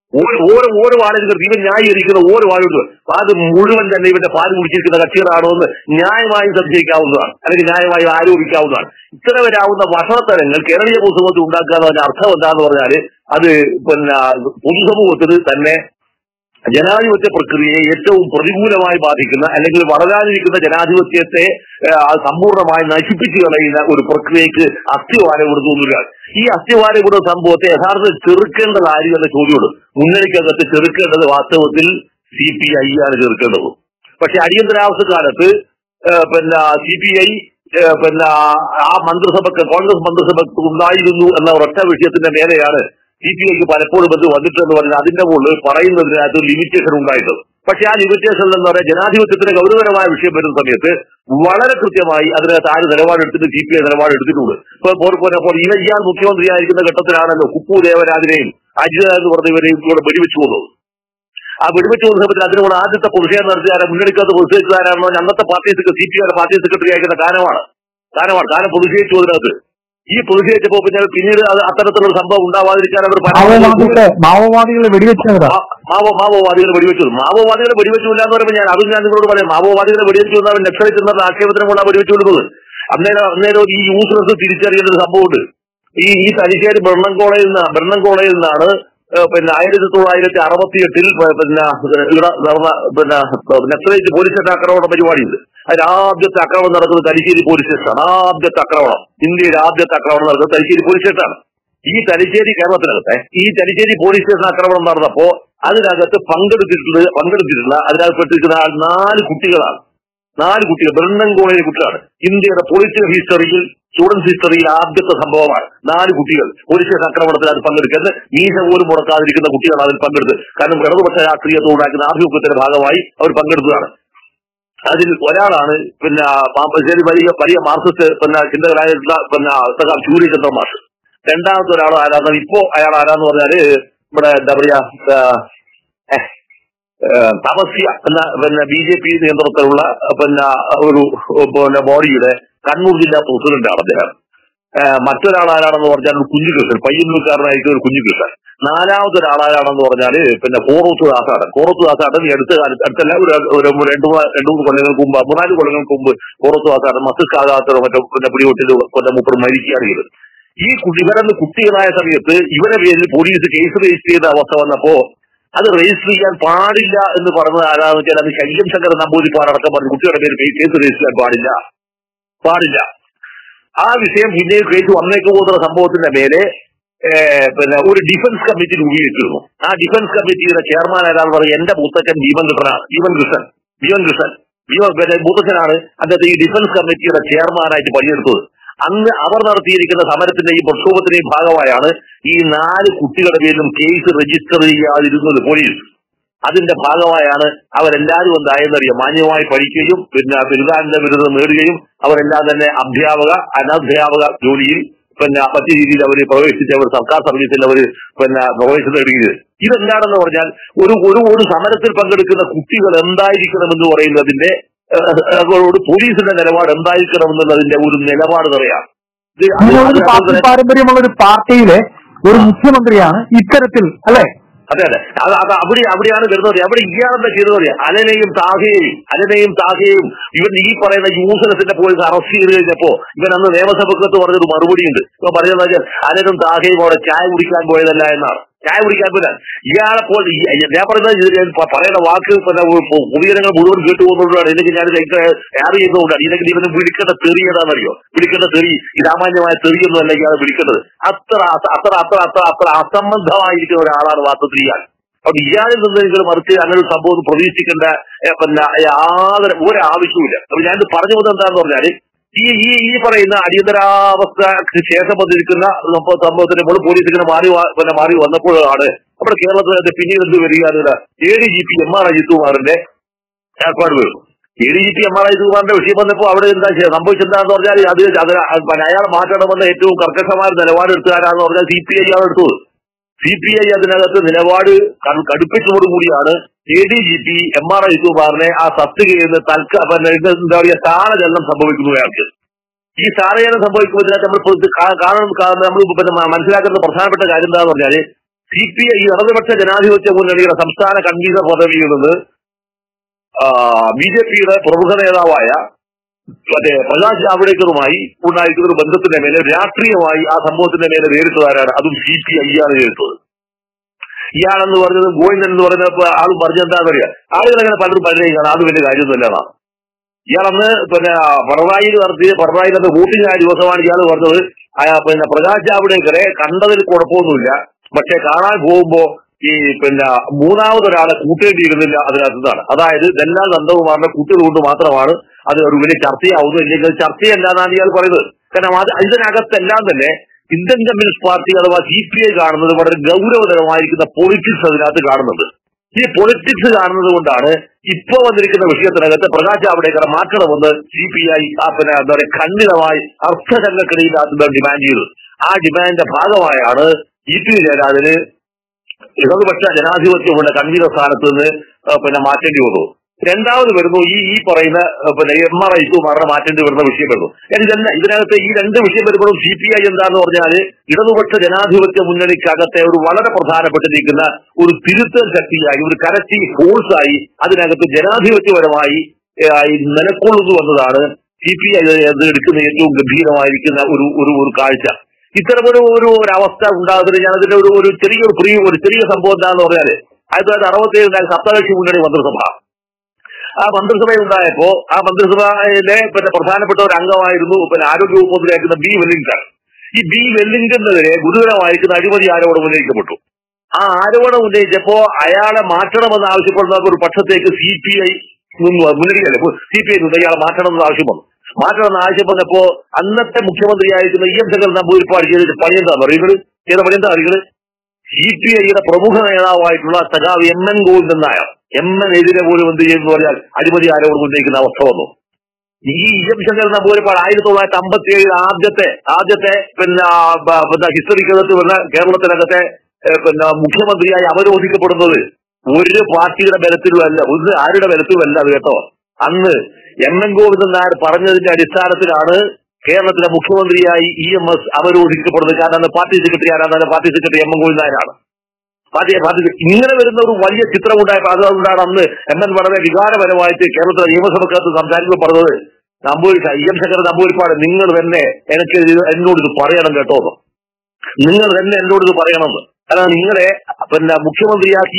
ഓരോ ആളുകൾ ഇവൻ ന്യായീകരിക്കുന്ന ഓരോ ആളുകൾ അത് മുഴുവൻ തന്നെ ഇവന്റെ പാല് കുടിച്ചിരിക്കുന്ന കക്ഷികളാണോ എന്ന് ന്യായമായും സംശയിക്കാവുന്നതാണ്, അല്ലെങ്കിൽ ന്യായമായും ആരോപിക്കാവുന്നതാണ്. ഇത്ര വരാവുന്ന വഷളത്തരങ്ങൾ കേരളീയ പൊതുസമൂഹത്തിൽ ഉണ്ടാക്കുക എന്നതിന്റെ അർത്ഥം എന്താന്ന് പറഞ്ഞാല് അത് പൊതുസമൂഹത്തിന് തന്നെ ജനാധിപത്യ പ്രക്രിയയെ ഏറ്റവും പ്രതികൂലമായി ബാധിക്കുന്ന, അല്ലെങ്കിൽ വളരാനിരിക്കുന്ന ജനാധിപത്യത്തെ സമ്പൂർണ്ണമായി നശിപ്പിച്ചു കളയുന്ന ഒരു പ്രക്രിയക്ക് അസ്ഥിവാരമിടുന്നില്ല. ഈ അസ്ഥിവാരമിടുന്ന സംഭവത്തെ യഥാർത്ഥത്തിൽ ചെറുക്കേണ്ടത് ആര് എന്ന ചോദ്യമുണ്ട്. മുന്നണിക്കകത്ത് ചെറുക്കേണ്ടത് വാസ്തവത്തിൽ CPI ആണ് ചെറുക്കേണ്ടത്. പക്ഷെ അടിയന്തരാവസ്ഥ കാലത്ത് CPI ആ മന്ത്രിസഭക്ക്, കോൺഗ്രസ് മന്ത്രിസഭക്ക് ഉണ്ടായിരുന്നു എന്ന ഒരൊറ്റ വിഷയത്തിന്റെ മേലെയാണ് CPIക്ക് പലപ്പോഴും അത് വന്നിട്ടെന്ന് പറഞ്ഞാൽ അതിന്റെ മുകളിൽ പറയുന്നതിനകത്ത് ലിമിറ്റേഷൻ ഉണ്ടായിട്ടുണ്ട്. പക്ഷെ ആ ലിമിറ്റേഷൻ എന്ന് പറയാൻ ജനാധിപത്യത്തിന് ഗൗരവകരമായ വിഷയം വരുന്ന സമയത്ത് വളരെ കൃത്യമായി അതിനകത്ത് ആര് നിലപാടെടുത്തിട്ട് CPI നിലപാടെടുത്തിട്ടുണ്ട്. ഇപ്പോൾ ഇയാൾ മുഖ്യമന്ത്രിയായിരിക്കുന്ന ഘട്ടത്തിലാണല്ലോ കുപ്പു ദേവരാജിനെയും അജിത എന്ന് പറഞ്ഞവരെയും കൂടെ വെടിവെച്ചു പോകുന്നത്. ആ വെടിവെച്ചു പോകുന്ന സമയത്ത് അതിനോട് ആദ്യത്തെ പ്രതിഷേധം നടത്തിയാൽ മുന്നണിക്കകത്ത് പ്രതിഷേധിച്ചതാരാണെന്ന് പറഞ്ഞാൽ അന്നത്തെ CPIയുടെ പാർട്ടി സെക്രട്ടറി ആയിരിക്കുന്ന കാനമാണ് പ്രതിഷേധിച്ചു അതിനകത്ത്. ഈ പ്രതിഷേധിച്ചപ്പോ പിന്നീട് അത് അത്തരത്തിലുള്ള സംഭവം ഉണ്ടാവാതിരിക്കാൻ അവർ മാവോവാദികളെ വെടിവെച്ചത്. മാവോവാദികളെ വെടിവെച്ചില്ല എന്ന് പറയുമ്പോൾ ഞാൻ നിങ്ങളോട് പറയാം, മാവോവാദികളെ വെടിവെച്ചു എന്നാൽ നക്സലൈറ്റ് എന്ന ആക്ഷേപത്തിനും കൂടെ വെടിവെച്ചു കൊടുക്കുന്നത്. അന്നേരം ഈ യൂസ്ലെസ് തിരിച്ചറിയേണ്ട ഒരു സംഭവമുണ്ട്. ഈ തലശ്ശേരി ബ്രണ്ണൻ കോളേജിൽ നിന്നാണ് 1968 നടന്ന നക്സലൈറ്റ് പോലീസ് സ്റ്റേഷൻ ആക്രമണ പരിപാടിയുണ്ട്. അതിൽ ആദ്യത്തെ ആക്രമണം നടക്കുന്നത് തലശ്ശേരി പോലീസ് സ്റ്റേഷനാണ്. ഇന്ത്യയിലെ ആദ്യത്തെ ആക്രമണം നടക്കുന്നത് തലശ്ശേരി പോലീസ് സ്റ്റേഷനാണ്. ഈ തലശ്ശേരി പോലീസ് സ്റ്റേഷൻ ആക്രമണം നടന്നപ്പോ അതിനകത്ത് പങ്കെടുത്തിട്ടുള്ള അതിനകത്ത് പെട്ടിരിക്കുന്ന 4 കുട്ടികളാണ്. 4 കുട്ടികൾ ബ്രണ്ണൻ കോളേജിലെ കുട്ടികളാണ്. ഇന്ത്യയുടെ പൊളിറ്റിക്കൽ ഹിസ്റ്ററിയിൽ, സ്റ്റുഡൻസ് ഹിസ്റ്ററിയിൽ ആദ്യത്തെ സംഭവമാണ്. 4 കുട്ടികൾ പോലീസ് സ്റ്റേഷൻ ആക്രമണത്തിൽ അത് പങ്കെടുക്കുന്നത്. മീശ പോലും മുടക്കാതിരിക്കുന്ന കുട്ടികളാണ് അതിൽ പങ്കെടുത്തത്. കാരണം ഇടതുപക്ഷ രാഷ്ട്രീയത്തോടുണ്ടാക്കുന്ന ആഭിമുഖ്യത്തിന്റെ ഭാഗമായി അവർ പങ്കെടുത്തതാണ്. അതിൽ ഒരാളാണ് വലിയ മാർക്സിസ്റ്റ് ചിന്തകരായിട്ടുള്ള സൂര്യചന്ദ്ര മാഷ്. രണ്ടാമത്തെ ഒരാൾ ആരാധന ഇപ്പോ അയാൾ ആരാന്ന് പറഞ്ഞാല് ഇവിടെ എന്താ പറയാ തപസ്യ എന്ന BJP നിയന്ത്രണത്തിലുള്ള ഒരു ബോഡിയുടെ കണ്ണൂർ ജില്ലാ പ്രസിഡന്റാണ് അദ്ദേഹം. മറ്റൊരാൾ ആരാണെന്ന് പറഞ്ഞാൽ ഒരു കുഞ്ഞുകൃഷ്ണൻ, പയ്യന്നൂർക്കാരനായിട്ട് ഒരു കുഞ്ഞുകൃഷ്ണൻ. നാലാമത്തെ ഒരാളാരാണെന്ന് പറഞ്ഞാല് കോറോത്ത് ദാസാടൻ ഈ അടുത്തല്ല ഒരു 2-3 കൊല്ലങ്ങൾക്ക് മുമ്പ് 4 കൊല്ലങ്ങൾക്ക് മുമ്പ് കോറോത്ത് ദാസാടൻ മസ്തിഷ്കാഘാതത്തോടെ പിടിപെട്ടിട്ട് മൂപ്പർ മരിക്കുകയാണ് ചെയ്തത്. ഈ ഇവരെന്ന് കുട്ടികളായ സമയത്ത് ഇവരെ പേരിൽ പോലീസ് കേസ് രജിസ്റ്റർ ചെയ്ത അവസ്ഥ വന്നപ്പോ അത് രജിസ്റ്റർ ചെയ്യാൻ പാടില്ല എന്ന് പറഞ്ഞത് ആരാന്ന് വെച്ചാൽ അത് ശല്യം ശങ്കർ നമ്പൂതിരിപ്പാടക്കം പറഞ്ഞു കുട്ടികളുടെ പേര് കേസ് രജിസ്റ്റർ ചെയ്യാൻ പാടില്ല. ആ വിഷയം പിന്നെ കേസ് വന്നേക്ക് പോകുന്ന സംഭവത്തിന്റെ മേലെ ഒരു ഡിഫൻസ് കമ്മിറ്റി രൂപീകരിച്ചിരുന്നു. ആ ഡിഫൻസ് കമ്മിറ്റിയുടെ ചെയർമാൻ ആരാന്ന് പറയും എന്റെ മുത്തച്ഛൻ മുത്തച്ഛനാണ് അദ്ദേഹത്തെ ഈ ഡിഫൻസ് കമ്മിറ്റിയുടെ ചെയർമാനായിട്ട് പണിയെടുത്തത്. അന്ന് അവർ നടത്തിയിരിക്കുന്ന സമരത്തിന്റെയും പ്രക്ഷോഭത്തിന്റെയും ഭാഗമായാണ് ഈ 4 കുട്ടികളുടെ പേരിലും കേസ് രജിസ്റ്റർ ചെയ്യാതിരുന്നത് പോലീസ്. അതിന്റെ ഭാഗമായാണ് അവരെല്ലാവരും എന്തായെന്നറിയാം, മാന്യമായി പഠിക്കുകയും ബിരുദാനന്ദ ബിരുദം നേടുകയും അവരെല്ലാം തന്നെ അനധ്യാപക ജോലിയിൽ മറ്റു രീതിയിൽ അവർ പ്രവേശിച്ച് അവർ സർക്കാർ സർവീസിൽ അവർ പ്രവേശനം നേടുകയും. ഇതെന്താണെന്ന് പറഞ്ഞാൽ ഒരു സമരത്തിൽ പങ്കെടുക്കുന്ന കുട്ടികൾ എന്തായിരിക്കണമെന്ന് പറയുന്നതിന്റെ പോലീസിന്റെ നിലപാട് എന്തായിരിക്കണമെന്നുള്ളതിന്റെ ഒരു നിലപാട് പറയാം. പാരമ്പര്യമുള്ള ഒരു പാർട്ടിയിലെ ഒരു മുഖ്യമന്ത്രിയാണ് ഇത്തരത്തിൽ അല്ലെ? അതെ അവിടെയാണ് വരുന്നത്. അവിടെ ഇയാളെന്താ ചെയ്തത് പറയാം, അലനെയും താഹയെയും ഇവൻ ഈ പറയുന്ന യൂസലസിന്റെ പോലീസ് അറസ്റ്റ് ചെയ്ത് കഴിഞ്ഞപ്പോ ഇവൻ അന്ന് നിയമസഭക്കത്ത് പറഞ്ഞൊരു മറുപടിയുണ്ട്. ഇപ്പൊ പറയുന്നത് വെച്ചാൽ അലനും താഹയും അവിടെ ചായ കുടിക്കാൻ പോയതല്ല എന്നാണ്. ചായ കുടിക്കാൻ പോയാൽ ഇയാളെ പോലെ ഞാൻ പറയുന്നത് പറയുന്ന വാക്ക് പൊതുജനങ്ങൾ മുഴുവൻ കേട്ടുപോകുന്നതുകൊണ്ടാണ്. ഇല്ലെങ്കിൽ ഞാൻ ഷെയർ ചെയ്യുന്നതുകൊണ്ടാണ്. ഇല്ലെങ്കിൽ ഇവന് വിളിക്കേണ്ട തെറി ഏതാണെന്നറിയോ? വിളിക്കേണ്ട തെറി ഈ സാമാന്യമായ തെറിയൊന്നും അല്ല ഇയാൾ വിളിക്കേണ്ടത്. അത്ര അസംബന്ധമായിരിക്കുന്ന ഒരാളാണ് വാസ്തവത്തിൽ ഇയാൾ. അപ്പൊ ഇയാളിൽ നിന്ന് മറിച്ച് അങ്ങനെ ഒരു സംഭവം പ്രതീക്ഷിക്കേണ്ട യാതൊരു ഒരാവശ്യമില്ല. അപ്പൊ ഞാനിത് പറഞ്ഞു പോകുന്നത് എന്താണെന്ന് പറഞ്ഞാല് ഈ പറയുന്ന അടിയന്തരാവസ്ഥക്ക് ശേഷം വന്നിരിക്കുന്ന സംഭവത്തിന്റെ മുകളിൽ പോലീസ് ഇങ്ങനെ മാറി വന്നപ്പോഴാണ് നമ്മുടെ കേരളത്തിൽ പിന്നീട് എന്ത് വരികയാണ് ADGP MR അജിത്കുമാറിന്റെ ഏർപ്പാട് വരുന്നു. ADGP MR അജിത്കുമാറിന്റെ വിഷയം വന്നപ്പോൾ അവിടെ എന്താ സംഭവിച്ചെന്താന്ന് പറഞ്ഞാൽ അയാൾ മാറ്റണമെന്ന ഏറ്റവും കർക്കശമായ നിലപാടെടുത്തുകാരാന്ന് പറഞ്ഞാൽ CPI ആണ് എടുത്തത്. CPI അതിനകത്ത് നിലപാട് കടുപ്പിച്ചതോടുകൂടിയാണ് ADGP MR അജിത്കുമാറിനെ ആ തസ്തികയിൽ നിന്ന് എന്താ പറയുക സ്ഥാനചലനം സംഭവിക്കുന്നു. അയാൾക്ക് ഈ സ്ഥാനചലനം സംഭവിക്കുമ്പോൾ ഇതിനകത്ത് നമ്മൾ മനസ്സിലാക്കുന്ന പ്രധാനപ്പെട്ട കാര്യം എന്താണെന്ന് പറഞ്ഞാല് CPI ഇടതുപക്ഷ ജനാധിപത്യ മുന്നണിയുടെ സംസ്ഥാന കൺവീനർ പദവിയിൽ നിന്ന് BJPയുടെ പ്രമുഖ നേതാവായ പ്രകാശ് ജാവ്ദേക്കറുമായി ഉണ്ടായിരിക്കുന്ന ഒരു ബന്ധത്തിന്റെ മേലെ രാഷ്ട്രീയമായി ആ സംഭവത്തിന്റെ മേലെ നേരിട്ടതാരാണ്? അതും CPI ആണ് നേരിട്ടത്. ഇയാളെന്ന് പറഞ്ഞത് ഗോവിന്ദൻ എന്ന് പറയുന്ന ആളും പറഞ്ഞെന്താണെന്നറിയാം. ആളുകളങ്ങനെ പലരും പലരെയാണ്, അത് വലിയ കാര്യമൊന്നുമല്ലാണ്. ഇയാളന്ന് പിണറായിൽ പിണറായിലത് വോട്ടിംഗ് ആയ ദിവസമാണ് ഇയാൾ പറഞ്ഞത് പ്രകാശ് ജാവ്ദേക്കറെ കണ്ടതിൽ കുഴപ്പമൊന്നുമില്ല, പക്ഷെ കാണാൻ പോകുമ്പോ ഈ മൂന്നാമതൊരാളെ കൂട്ടേണ്ടിയിരുന്നില്ല അതിനകത്താണ്. അതായത് ദല്ലാൽ നന്ദകുമാറിന്റെ കൂട്ടിയത് കൊണ്ട് മാത്രമാണ് അത് ഒരു വലിയ ചർച്ചയാവുന്നത്. ഇല്ലെങ്കിൽ ചർച്ചയല്ല എന്നാണ് ഇയാൾ പറയുന്നത്. കാരണം ഇതിനകത്തെല്ലാം തന്നെ ഇന്ത്യൻ കമ്മ്യൂണിസ്റ്റ് പാർട്ടി അഥവാ CPI കാണുന്നത് വളരെ ഗൗരവതരമായിരിക്കുന്ന പൊളിറ്റിക്സ് അതിനകത്ത് കാണുന്നുണ്ട്. ഈ പൊളിറ്റിക്സ് കാണുന്നത് കൊണ്ടാണ് ഇപ്പൊ വന്നിരിക്കുന്ന വിഷയത്തിനകത്ത് പ്രകാശ് ജാവ്ദേക്കറെ മാറ്റണമെന്ന് CPI എന്താ പറയുക ഖണ്ഡിതമായി അർത്ഥശങ്കക്കിടയിനകത്ത് ഡിമാൻഡ് ചെയ്തത്. ആ ഡിമാൻഡിന്റെ ഭാഗമായാണ് EP ജയരാജന് ഇടതുപക്ഷ ജനാധിപത്യമുള്ള കൺവീനർ സ്ഥാനത്ത് നിന്ന് മാറ്റേണ്ടി വന്നു. രണ്ടാമത് വരുന്നു ഈ പറയുന്ന MRI കുമാറിനെ മാറ്റേണ്ടി വരുന്ന വിഷയം വരുന്നു. ഇതിനകത്ത് ഈ രണ്ട് വിഷയം വരുമ്പോഴും CPI എന്താന്ന് പറഞ്ഞാൽ ഇടതുപക്ഷ ജനാധിപത്യ മുന്നണിക്കകത്തെ ഒരു വളരെ പ്രധാനപ്പെട്ടിരിക്കുന്ന ഒരു തിരുത്തൽ ശക്തിയായി, ഒരു കറക്റ്റീവ് ഫോഴ്സായി അതിനകത്ത് ജനാധിപത്യപരമായി നിലകൊള്ളുന്നു എന്നതാണ് CPI എടുക്കുന്ന ഏറ്റവും ഗംഭീരമായിരിക്കുന്ന ഒരു കാഴ്ച. ഇത്തരമൊരു അവസ്ഥ ഉണ്ടാകുന്നത് ഞാനതിന്റെ ഒരു ചെറിയ സംഭവം എന്താണെന്ന് പറഞ്ഞാല് 1967 സപ്തകക്ഷി മുന്നണി മന്ത്രിസഭ. ആ മന്ത്രിസഭ ഉണ്ടായപ്പോ ആ മന്ത്രിസഭയിലെ പ്രധാനപ്പെട്ട ഒരു അംഗമായിരുന്നു ആരോഗ്യ വകുപ്പ് മന്ത്രിയായിരിക്കുന്ന B. വെല്ലിംഗ്ടൺ. ഈ B. വെല്ലിംഗ്ടനെതിരെ ഗുരുതരമായിരിക്കുന്ന അഴിമതി ആരോപണം ഉന്നയിക്കപ്പെട്ടു. ആ ആരോപണം ഉന്നയിച്ചപ്പോ അയാളെ മാറ്റണമെന്ന് ആവശ്യപ്പെടുന്ന ഒരു പക്ഷത്തേക്ക് CPI മുന്നണിയല്ലേ CPI ഇയാളെ മാറ്റണമെന്ന് ആവശ്യം വന്നു. മാറ്റണമെന്ന് ആവശ്യപ്പെട്ടപ്പോ അന്നത്തെ മുഖ്യമന്ത്രിയായിരിക്കുന്ന EM ശങ്കരൻ നമ്പൂതിരിപ്പാട് ചെയ്തിട്ട് പണിയെന്താന്ന് അറിയുന്നത്? ചെയ്ത പണിയെന്താ അറിയുന്നത്? CPIയുടെ പ്രമുഖ നേതാവായിട്ടുള്ള സഖാവ് MN ഗോവിന്ദൻ നായർ എതിരെ പോലും എന്ത് ചെയ്യുന്നു പറഞ്ഞാൽ അഴിമതി ആരോപണം ഉന്നയിക്കുന്ന അവസ്ഥ വന്നു. ഈ EM ശങ്കരൻ നമ്പൂതിരിപ്പാട് 1957 ആദ്യത്തെ ഹിസ്റ്ററിക്കകത്ത് കേരളത്തിനകത്തെ മുഖ്യമന്ത്രിയായി അവരോധിക്കപ്പെടുന്നത് ഒരു പാർട്ടിയുടെ ബലത്തിലുമല്ല, ആരുടെ ബലത്തിലുമല്ല അത് കേട്ടോ. അന്ന് MN ഗോവിന്ദൻ നായർ പറഞ്ഞതിന്റെ അടിസ്ഥാനത്തിലാണ് കേരളത്തിലെ മുഖ്യമന്ത്രിയായി EMS അവരോധിക്കപ്പെടുന്നത്. കാരണം അന്ന് പാർട്ടി സെക്രട്ടറി ആരാണ്? പാർട്ടി സെക്രട്ടറി MN ഗോവിന്ദൻ നായരാണ്. പാർട്ടി ഇങ്ങനെ വരുന്ന ഒരു വലിയ ചിത്രം ഉണ്ടായപ്പോൾ അതുകൊണ്ടാണ് അന്ന് MN വളരെ വികാരപരമായിട്ട് കേരളത്തിലെ നിയമസഭക്കകത്ത് സംസാരിക്കുമ്പോൾ പറഞ്ഞത് EM ശങ്കരൻ നമ്പൂതിരിപ്പാട് നിങ്ങൾ തന്നെ എന്നോട് ഇത് പറയണം കേട്ടോ, നിങ്ങൾ തന്നെ എന്നോട് ഇത് പറയണമെന്ന്. കാരണം നിങ്ങളെ മുഖ്യമന്ത്രിയാക്കി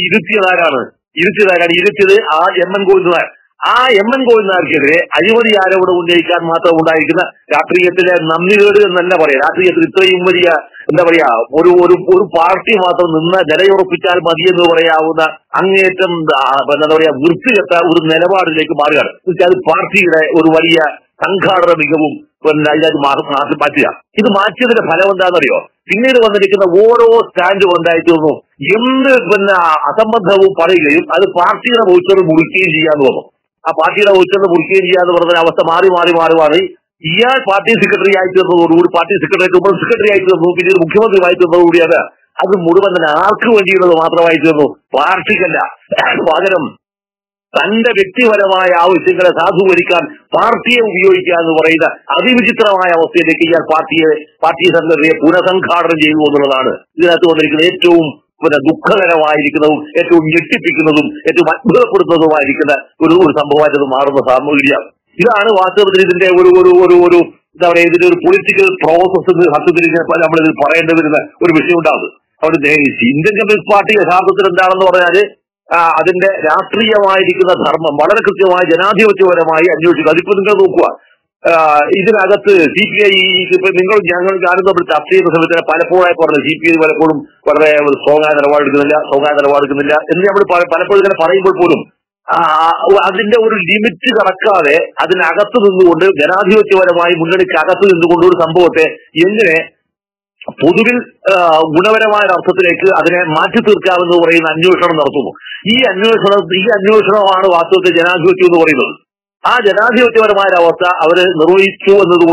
ഇരുത്തിയത് ആ MN ഗോവിന്ദൻ നായർ. ആ MN ഗോവിന്ദൻ നായർക്കെതിരെ അഴിമതി ആരോപണം ഉന്നയിക്കാൻ മാത്രം ഉണ്ടായിരിക്കുന്ന രാഷ്ട്രീയത്തിലെ നന്ദികേട് എന്നല്ല പറയാം. രാഷ്ട്രീയത്തിൽ ഇത്രയും വലിയ എന്താ പറയാ ഒരു പാർട്ടി മാത്രം നിന്ന് നിലയുറപ്പിച്ചാൽ മതി എന്ന് പറയാവുന്ന അങ്ങേറ്റം എന്താ പറയാ വൃത്തികെട്ട ഒരു നിലപാടിലേക്ക് മാറുകയാണ്. അത് പാർട്ടിയുടെ ഒരു വലിയ സംഘാടന മികവും മാറ്റുക. ഇത് മാറ്റിയതിന്റെ ഫലം എന്താണെന്നറിയോ? പിന്നീട് വന്നിരിക്കുന്ന ഓരോ സ്റ്റാൻഡ് ഉണ്ടായിത്തീർന്നു എന്ത് അസംബന്ധവും പറയുകയും അത് പാർട്ടിയുടെ വോയിച്ചർ മുറിക്കുകയും ചെയ്യാന്ന് തോന്നും. ആ പാർട്ടിയുടെ വോയിച്ചറിന് മുറിക്കുകയും ചെയ്യാന്ന് പറഞ്ഞ അവസ്ഥ മാറി ഇയാൾ പാർട്ടി സെക്രട്ടറി ആയി തീർന്നതോടുകൂടി പാർട്ടി സെക്രട്ടറി ഉപ സെക്രട്ടറി ആയി തീർന്നു. പിന്നീട് മുഖ്യമന്ത്രിയായി തീർന്നതോടുകൂടി അത് മുഴുവൻ തന്നെ ആർക്ക് വേണ്ടിയുള്ളത് മാത്രമായി തീർന്നു, പാർട്ടിക്കല്ല. പകരം തന്റെ വ്യക്തിപരമായ ആവശ്യങ്ങളെ സാധൂകരിക്കാൻ പാർട്ടിയെ ഉപയോഗിക്കുക എന്ന് പറയുന്ന അതിവിചിത്രമായ അവസ്ഥയിലേക്ക് ഇയാൾ പാർട്ടി സംഘടനയെ പുനഃസംഘാടനം ചെയ്തു എന്നുള്ളതാണ് ഇതിനകത്ത് വന്നിരിക്കുന്ന ഏറ്റവും ദുഃഖകരമായിരിക്കുന്നതും ഏറ്റവും ഞെട്ടിപ്പിക്കുന്നതും ഏറ്റവും അത്ഭുതപ്പെടുത്തുന്നതുമായിരിക്കുന്ന ഒരു സംഭവമായിട്ട് മാറുന്ന സാമൂഹിക. ഇതാണ് വാസ്തവത്തിൽ ഇതിന്റെ ഒരു എന്താ പറയാ ഇതിന്റെ ഒരു പൊളിറ്റിക്കൽ പ്രോസസ് സത്യത്തിൽ നമ്മളിത് പറയേണ്ടി വരുന്ന ഒരു വിഷയം ഉണ്ടാകുന്നത്. അവിടെ ഇന്ത്യൻ കമ്മ്യൂണിസ്റ്റ് പാർട്ടി യഥാർത്ഥത്തിൽ എന്താണെന്ന് പറഞ്ഞാല് അതിന്റെ രാഷ്ട്രീയമായിരിക്കുന്ന ധർമ്മം വളരെ കൃത്യമായി ജനാധിപത്യപരമായി അന്വേഷിക്കുക. അതിപ്പോ നിങ്ങൾ നോക്കുക, ഇതിനകത്ത് CPI ഞാനും തമ്മിൽ ചർച്ച ചെയ്യുന്ന സമയത്ത് പലപ്പോഴായി പറഞ്ഞത് CPI പലപ്പോഴും വളരെ സ്ട്രോങ് ആയ നിലപാടെടുക്കുന്നില്ല എന്ന് നമ്മൾ പലപ്പോഴും ഇങ്ങനെ പറയുമ്പോൾ പോലും അതിന്റെ ഒരു ലിമിറ്റ് കടക്കാതെ അതിനകത്ത് നിന്നുകൊണ്ട് ജനാധിപത്യപരമായി മുന്നണിക്കകത്ത് നിന്നുകൊണ്ട് ഒരു സംഭവത്തെ എങ്ങനെ പൊതുവിൽ ഗുണപരമായ അർത്ഥത്തിലേക്ക് അതിനെ മാറ്റി തീർക്കാമെന്ന് പറയുന്ന അന്വേഷണം നടത്തുന്നു. ഈ അന്വേഷണമാണ് വാസ്തവത്തിൽ ജനാധിപത്യം എന്ന് പറയുന്നത്. ആ ജനാധിപത്യപരമായ അവസ്ഥ അവര് നിർവഹിച്ചുകൊണ്ടിരിക്കുന്നത്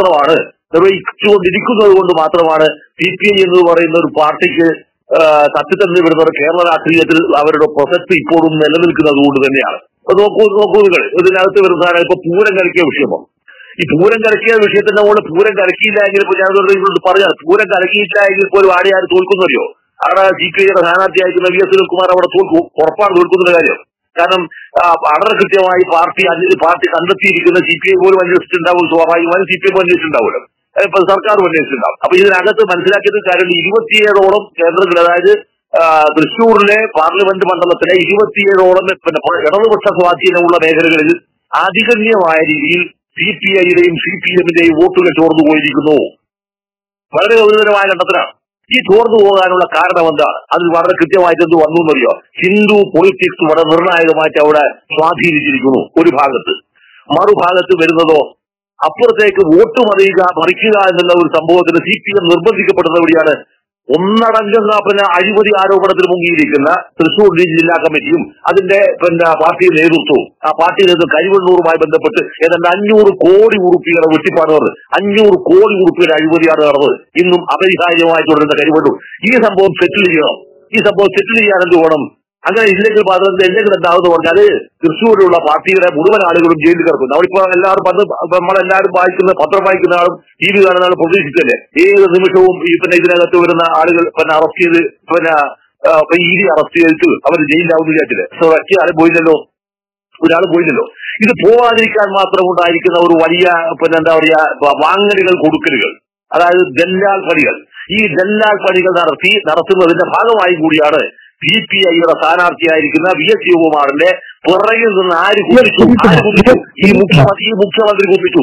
കൊണ്ട് മാത്രമാണ് CPI എന്ന് പറയുന്ന ഒരു പാർട്ടിക്ക് തട്ടിത്തന്നെ വിടുന്നവർ കേരള രാഷ്ട്രീയത്തിൽ അവരുടെ പ്രസക്തി ഇപ്പോഴും നിലനിൽക്കുന്നത് കൊണ്ട് തന്നെയാണ്. നോക്കൂ നിങ്ങൾ ഇതിനകത്ത് വരുന്നതാണ് ഇപ്പൊ പൂരം കളിക്കിയ വിഷയമോ. ഈ പൂരം കലക്കിയ വിഷയത്തിന്റെ മുകളിൽ പൂരം കലക്കിയില്ല എങ്കിൽ ഇപ്പൊ ഞാൻ പറഞ്ഞാൽ പൂരം കലക്കിയില്ല എങ്കിൽ പോലും ആരെയാരും തോൽക്കുന്നറിയോ? അവിടെ CPIയുടെ സ്ഥാനാർത്ഥിയായിരിക്കുന്ന VS സുനിൽകുമാർ അവിടെ തോൽക്കും, ഉറപ്പാണ് തോൽക്കുന്ന കാര്യം. കാരണം വളരെ കൃത്യമായി പാർട്ടി കണ്ടെത്തിയിരിക്കുന്ന CPI പോലും അന്വേഷിച്ചിട്ടുണ്ടാവും, സ്വാഭാവികമായും CPI അന്വേഷിച്ചിട്ടുണ്ടാവുമല്ലോ, സർക്കാർ അന്വേഷിച്ചിട്ടുണ്ടാവും. അപ്പൊ ഇതിനകത്ത് മനസ്സിലാക്കിയത് കാര്യം 27ഓളം കേന്ദ്രങ്ങൾ, അതായത് തൃശ്ശൂരിലെ പാർലമെന്റ് മണ്ഡലത്തിലെ 27ഓളം ഇടതുപക്ഷ സ്വാധീനമുള്ള മേഖലകളിൽ അധികന്യമായ രീതിയിൽ CPIയുടെയും CPMന്റെയും വോട്ടുകൾ ചോർന്നു പോയിരിക്കുന്നു. വളരെ ഗൗരവതരമായ കണ്ടെത്തലാണ്. ഈ ചോർന്നു പോകാനുള്ള കാരണം എന്താണ്? അതിൽ വളരെ കൃത്യമായിട്ട് എന്ത് വന്നു എന്നറിയോ? ഹിന്ദു പൊളിറ്റിക്സ് വളരെ നിർണായകമായിട്ട് അവിടെ സ്വാധീനിച്ചിരിക്കുന്നു ഒരു ഭാഗത്ത്. മറുഭാഗത്ത് വരുന്നതോ അപ്പുറത്തേക്ക് വോട്ട് മറിക്കുക എന്നുള്ള ഒരു സംഭവത്തിന് CPM നിർബന്ധിക്കപ്പെടുന്ന എവിടെയാണ്? ഒന്നടങ്കം അഴിമതി ആരോപണത്തിൽ മുങ്ങിയിരിക്കുന്ന തൃശൂർ ജില്ലാ കമ്മിറ്റിയും അതിന്റെ പാർട്ടി നേതൃത്വവും, ആ പാർട്ടി നേതൃത്വം കരിവണ്ണൂറുമായി ബന്ധപ്പെട്ട് ഏതാണ്ട് 500 കോടി ഉറുപ്പിയുടെ വെട്ടിപ്പാട് നടന്നത്. 500 കോടി ഉറുപ്പിയുടെ അഴിമതിയാണ് നടന്നത്. ഇന്നും അപരിഹാര്യമായി തുടരുന്ന കരിവണ്ണൂർ. ഈ സംഭവം സെറ്റിൽ ചെയ്യണം. ഈ സംഭവം സെറ്റിൽ ചെയ്യാൻ എന്ത് വേണം? അങ്ങനെ ഇല്ലെങ്കിൽ എന്തെങ്കിലും എന്താണെന്ന് പറഞ്ഞാല് തൃശ്ശൂരിലുള്ള പാർട്ടിയുടെ മുഴുവൻ ആളുകളും ജയിലിൽ കിടക്കുന്നു. നമ്മളിപ്പോ നമ്മളെല്ലാവരും പത്രം വായിക്കുന്ന ആളും TV കാണുന്ന ആളും പ്രതീക്ഷിച്ചല്ലേ ഏത് നിമിഷവും ഇതിനകത്ത് വരുന്ന ആളുകൾ അറസ്റ്റ് ചെയ്ത് ED അറസ്റ്റ് ചെയ്തിട്ട് അവർ ജയിലിലാവുന്ന വിചാരിച്ചില്ലേ? ഒരാൾ പോയില്ലല്ലോ, ഒരാൾ പോയില്ലല്ലോ. ഇത് പോവാതിരിക്കാൻ മാത്രം ഉണ്ടായിരിക്കുന്ന ഒരു വലിയ എന്താ പറയാ വാങ്ങലുകൾ കൊടുക്കലുകൾ, അതായത് ദല്ലാൽ പണികൾ. ഈ ദല്ലാൽ പണികൾ നടത്തുന്നതിന്റെ ഭാഗമായി കൂടിയാണ് CPIയുടെ സ്ഥാനാർത്ഥിയായിരിക്കുന്ന VS ശിവകുമാറിന്റെ പുറകിൽ നിന്ന് ആര് കുതിച്ചു? ഈ മുഖ്യമന്ത്രി കുതിച്ചു.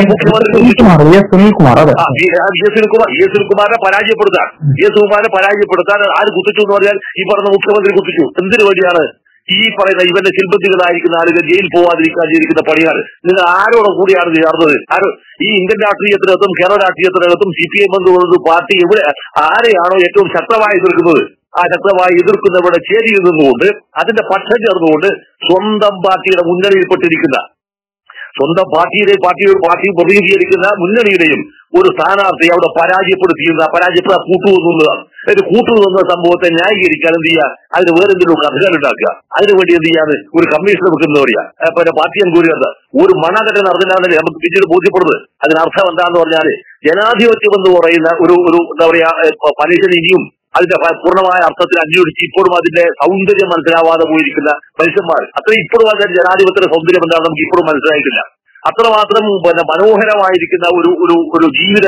സുനിൽകുമാറിനെ പരാജയപ്പെടുത്താൻ ആര് കുതിച്ചു എന്ന് പറഞ്ഞാൽ ഈ പറഞ്ഞ മുഖ്യമന്ത്രി കുതിച്ചു. എന്തിനു വേണ്ടിയാണ്? ഈ പറയുന്ന ഇവന്റെ ശില്പത്തികളായിരിക്കുന്ന ആളുകൾ ജയിൽ പോവാതിരിക്കാൻ ചെയ്തിരിക്കുന്ന പണിയാണ്. നിങ്ങൾ ആരോടെ കൂടിയാണ് ചേർന്നത്? ഈ ഇന്ത്യൻ രാഷ്ട്രീയത്തിനകത്തും കേരള രാഷ്ട്രീയത്തിനകത്തും CPM എന്നുള്ളത് പാർട്ടി എവിടെ ആരെയാണോ ഏറ്റവും ശക്തമായി എതിർക്കുന്നത്, ആ ശക്തമായി എതിർക്കുന്നവരുടെ ചേരിയിൽ നിന്നുകൊണ്ട് അതിന്റെ പക്ഷം ചേർന്നുകൊണ്ട് സ്വന്തം പാർട്ടിയുടെ മുന്നണിയിൽപ്പെട്ടിരിക്കുന്ന പാർട്ടി പ്രതിനിധീകരിക്കുന്ന മുന്നണിയുടെയും ഒരു സ്ഥാനാർത്ഥി അവിടെ പരാജയപ്പെടാൻ കൂട്ടുവെന്നുള്ളതാണ്. അതായത് കൂട്ടുവെന്ന സംഭവത്തെ ന്യായീകരിക്കാൻ എന്ത് ചെയ്യുക? അതിന് വേറെന്തെങ്കിലും കഥകൾ ഉണ്ടാക്കുക. അതിനുവേണ്ടി എന്ത് ചെയ്യാന്ന് ഒരു കമ്മീഷൻ വെക്കുന്ന പറയാ പാർട്ടി അംഗൂരിയത് ഒരു മണഘട്ടന നടന്നില്ലാന്നല്ലേ നമുക്ക് പിന്നീട് ബോധ്യപ്പെടുന്നത്. അതിനർത്ഥം എന്താന്ന് പറഞ്ഞാല് ജനാധിപത്യം എന്ന് പറയുന്ന ഒരു എന്താ പറയാ മനുഷ്യൻ ഇനിയും അതിന്റെ പൂർണ്ണമായ അർത്ഥത്തിൽ അന്വേഷിച്ച് ഇപ്പോഴും അതിന്റെ സൗന്ദര്യം മനസ്സിലാവാതെ പോയിരിക്കുന്ന മനുഷ്യന്മാർ അത്രയും ഇപ്പോഴും അതിന്റെ ജനാധിപത്യത്തിന്റെ സൗന്ദര്യം എന്താണെന്ന് നമുക്ക് ഇപ്പോഴും മനസ്സിലായിട്ടില്ല. അത്രമാത്രം മനോഹരമായിരിക്കുന്ന ഒരു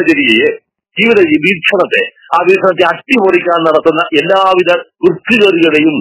ജീവിത വീക്ഷണത്തെ അട്ടിമറിക്കാൻ നടത്തുന്ന എല്ലാവിധ വൃത്തികേടുകളെയും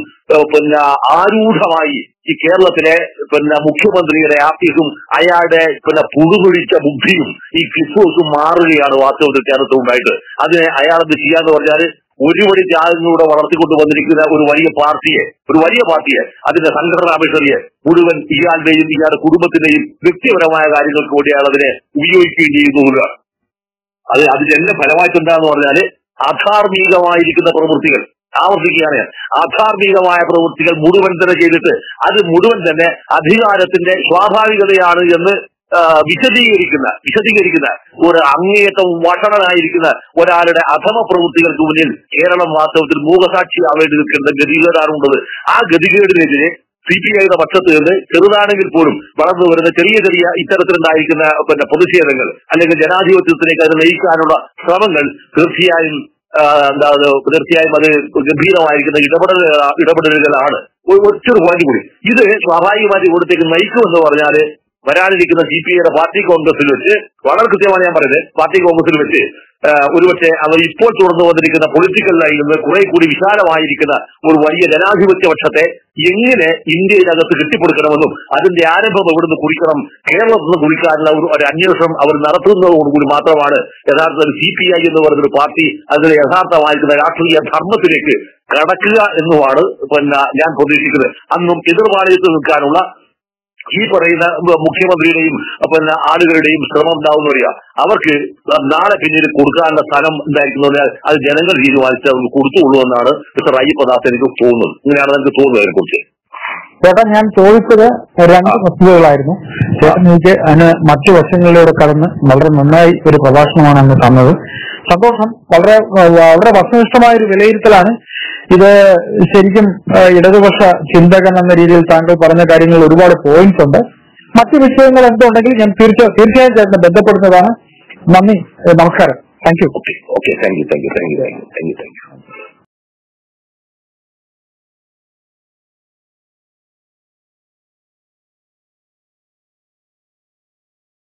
ആരൂഢമായി ഈ കേരളത്തിലെ മുഖ്യമന്ത്രിയുടെ ആഫീസും അയാളുടെ പുതുപിടിച്ച ബുദ്ധിയും ഈ ക്ലിഫോസും മാറുകയാണ് വാസ്തവത്തിൽ കേരളത്തിൽ ഉണ്ടായിട്ട്. അതിനെ അയാളെന്ത് ചെയ്യാന്ന് പറഞ്ഞാൽ ഒരുപടി ത്യാഗങ്ങളിലൂടെ വളർത്തിക്കൊണ്ട് വന്നിരിക്കുന്ന ഒരു വലിയ പാർട്ടിയെ അതിന്റെ സംഘടനാ മിഷണറിയെ മുഴുവൻ ഇയാളുടെയും ഇയാളുടെ കുടുംബത്തിന്റെയും വ്യക്തിപരമായ കാര്യങ്ങൾക്ക് വേണ്ടി അയാൾ അതിനെ ഉപയോഗിക്കുകയും ചെയ്യുന്നു. അതിന്റെ എന്റെ ഫലമായിട്ടുണ്ടാന്ന് പറഞ്ഞാല് അധാർമികമായിരിക്കുന്ന പ്രവൃത്തികൾ ആവർത്തിക്കുകയാണ്. അധാർമികമായ പ്രവൃത്തികൾ മുഴുവൻ തന്നെ ചെയ്തിട്ട് അത് മുഴുവൻ തന്നെ അധികാരത്തിന്റെ സ്വാഭാവികതയാണ് എന്ന് വിശദീകരിക്കുന്ന ഒരു അങ്ങേയറ്റം വഷണനായിരിക്കുന്ന ഒരാളുടെ അധമ പ്രവൃത്തികൾക്ക് മുന്നിൽ കേരളം വാസ്തവത്തിൽ മൂകസാക്ഷിയാവേണ്ടി നിൽക്കേണ്ട ഗതികേടാണുള്ളത്. ആ ഗതികേടിനെതിരെ CPIയുടെ പക്ഷത്ത് നിന്ന് ചെറുതാണെങ്കിൽ പോലും വളർന്നു വരുന്ന ചെറിയ ഇത്തരത്തിലുണ്ടായിരിക്കുന്ന പ്രതിഷേധങ്ങൾ അല്ലെങ്കിൽ ജനാധിപത്യത്തിലേക്ക് അത് നയിക്കാനുള്ള ശ്രമങ്ങൾ തീർച്ചയായും അത് ഗംഭീരമായിരിക്കുന്ന ഇടപെടലുകളാണ്. ഒറ്റൊരു പോയിന്റ് കൂടി, ഇത് സ്വാഭാവികമായിട്ട് ഇവിടത്തേക്ക് നയിക്കുമെന്ന് പറഞ്ഞാല് വരാനിരിക്കുന്ന CPIയുടെ പാർട്ടി കോൺഗ്രസിൽ വെച്ച് വളരെ കൃത്യമാണ് ഞാൻ പറയുന്നത്. പാർട്ടി കോൺഗ്രസിൽ വെച്ച് ഒരുപക്ഷെ അവർ ഇപ്പോൾ തുടർന്നു വന്നിരിക്കുന്ന പൊളിറ്റിക്കൽ ലൈനിൽ നിന്ന് കുറെ കൂടി വിശാലമായിരിക്കുന്ന ഒരു വലിയ ജനാധിപത്യ പക്ഷത്തെ എങ്ങനെ ഇന്ത്യയിനകത്ത് കെട്ടിപ്പടുക്കണമെന്നും അതിന്റെ ആരംഭം എവിടുന്ന് കുറിക്കണം, കേരളത്തിൽ നിന്ന് കുറിക്കാനുള്ള ഒരു അന്വേഷണം അവർ നടത്തുന്നതോടുകൂടി മാത്രമാണ് യഥാർത്ഥത്തിൽ CPI എന്ന് പറയുന്നൊരു പാർട്ടി അതിന്റെ യഥാർത്ഥമായിരിക്കുന്ന രാഷ്ട്രീയ ധർമ്മത്തിലേക്ക് കടക്കുക എന്നുമാണ് ഞാൻ പ്രതീക്ഷിക്കുന്നത്. അന്നും എതിർവാണിയത്തിൽ നിൽക്കാനുള്ള ഈ പറയുന്ന മുഖ്യമന്ത്രിയുടെയും ആളുകളുടെയും ശ്രമം ഉണ്ടാവുന്ന പറയാ അവർക്ക് നാളെ പിന്നീട് കൊടുക്കാനുള്ള സ്ഥലം ഉണ്ടായിരിക്കുന്നത് അത് ജനങ്ങൾ തീരുമാനിച്ച് അവർക്ക് കൊടുത്തുള്ളൂ എന്നാണ് മിസ്റ്റർ അയ്യപ്പദാസ് എനിക്ക് തോന്നുന്നത്. ഇങ്ങനെയാണ് എനിക്ക് തോന്നുന്നത് അതിനെ കുറിച്ച്. ചേട്ടാ, ഞാൻ ചോദിച്ചത് 2 വസ്തുതകളായിരുന്നു. ചേട്ടൻ എനിക്ക് അതിന് മറ്റു വശങ്ങളിലൂടെ കടന്ന് വളരെ നന്നായി ഒരു പ്രഭാഷണമാണ് അങ്ങ് തന്നത്. സന്തോഷം. വളരെ വസ്തുനിഷ്ഠമായ ഒരു വിലയിരുത്തലാണ് ഇത്. ശരിക്കും ഇടതുപക്ഷ ചിന്തകൻ എന്ന രീതിയിൽ താങ്കൾ പറഞ്ഞ കാര്യങ്ങളിൽ ഒരുപാട് പോയിന്റ്സ് ഉണ്ട്. മറ്റു വിഷയങ്ങൾ എന്തുണ്ടെങ്കിൽ ഞാൻ തീർച്ചയായും ചേട്ടനെ ബന്ധപ്പെടുന്നതാണ്. നന്ദി, നമസ്കാരം. Thank you. Okay, thank U.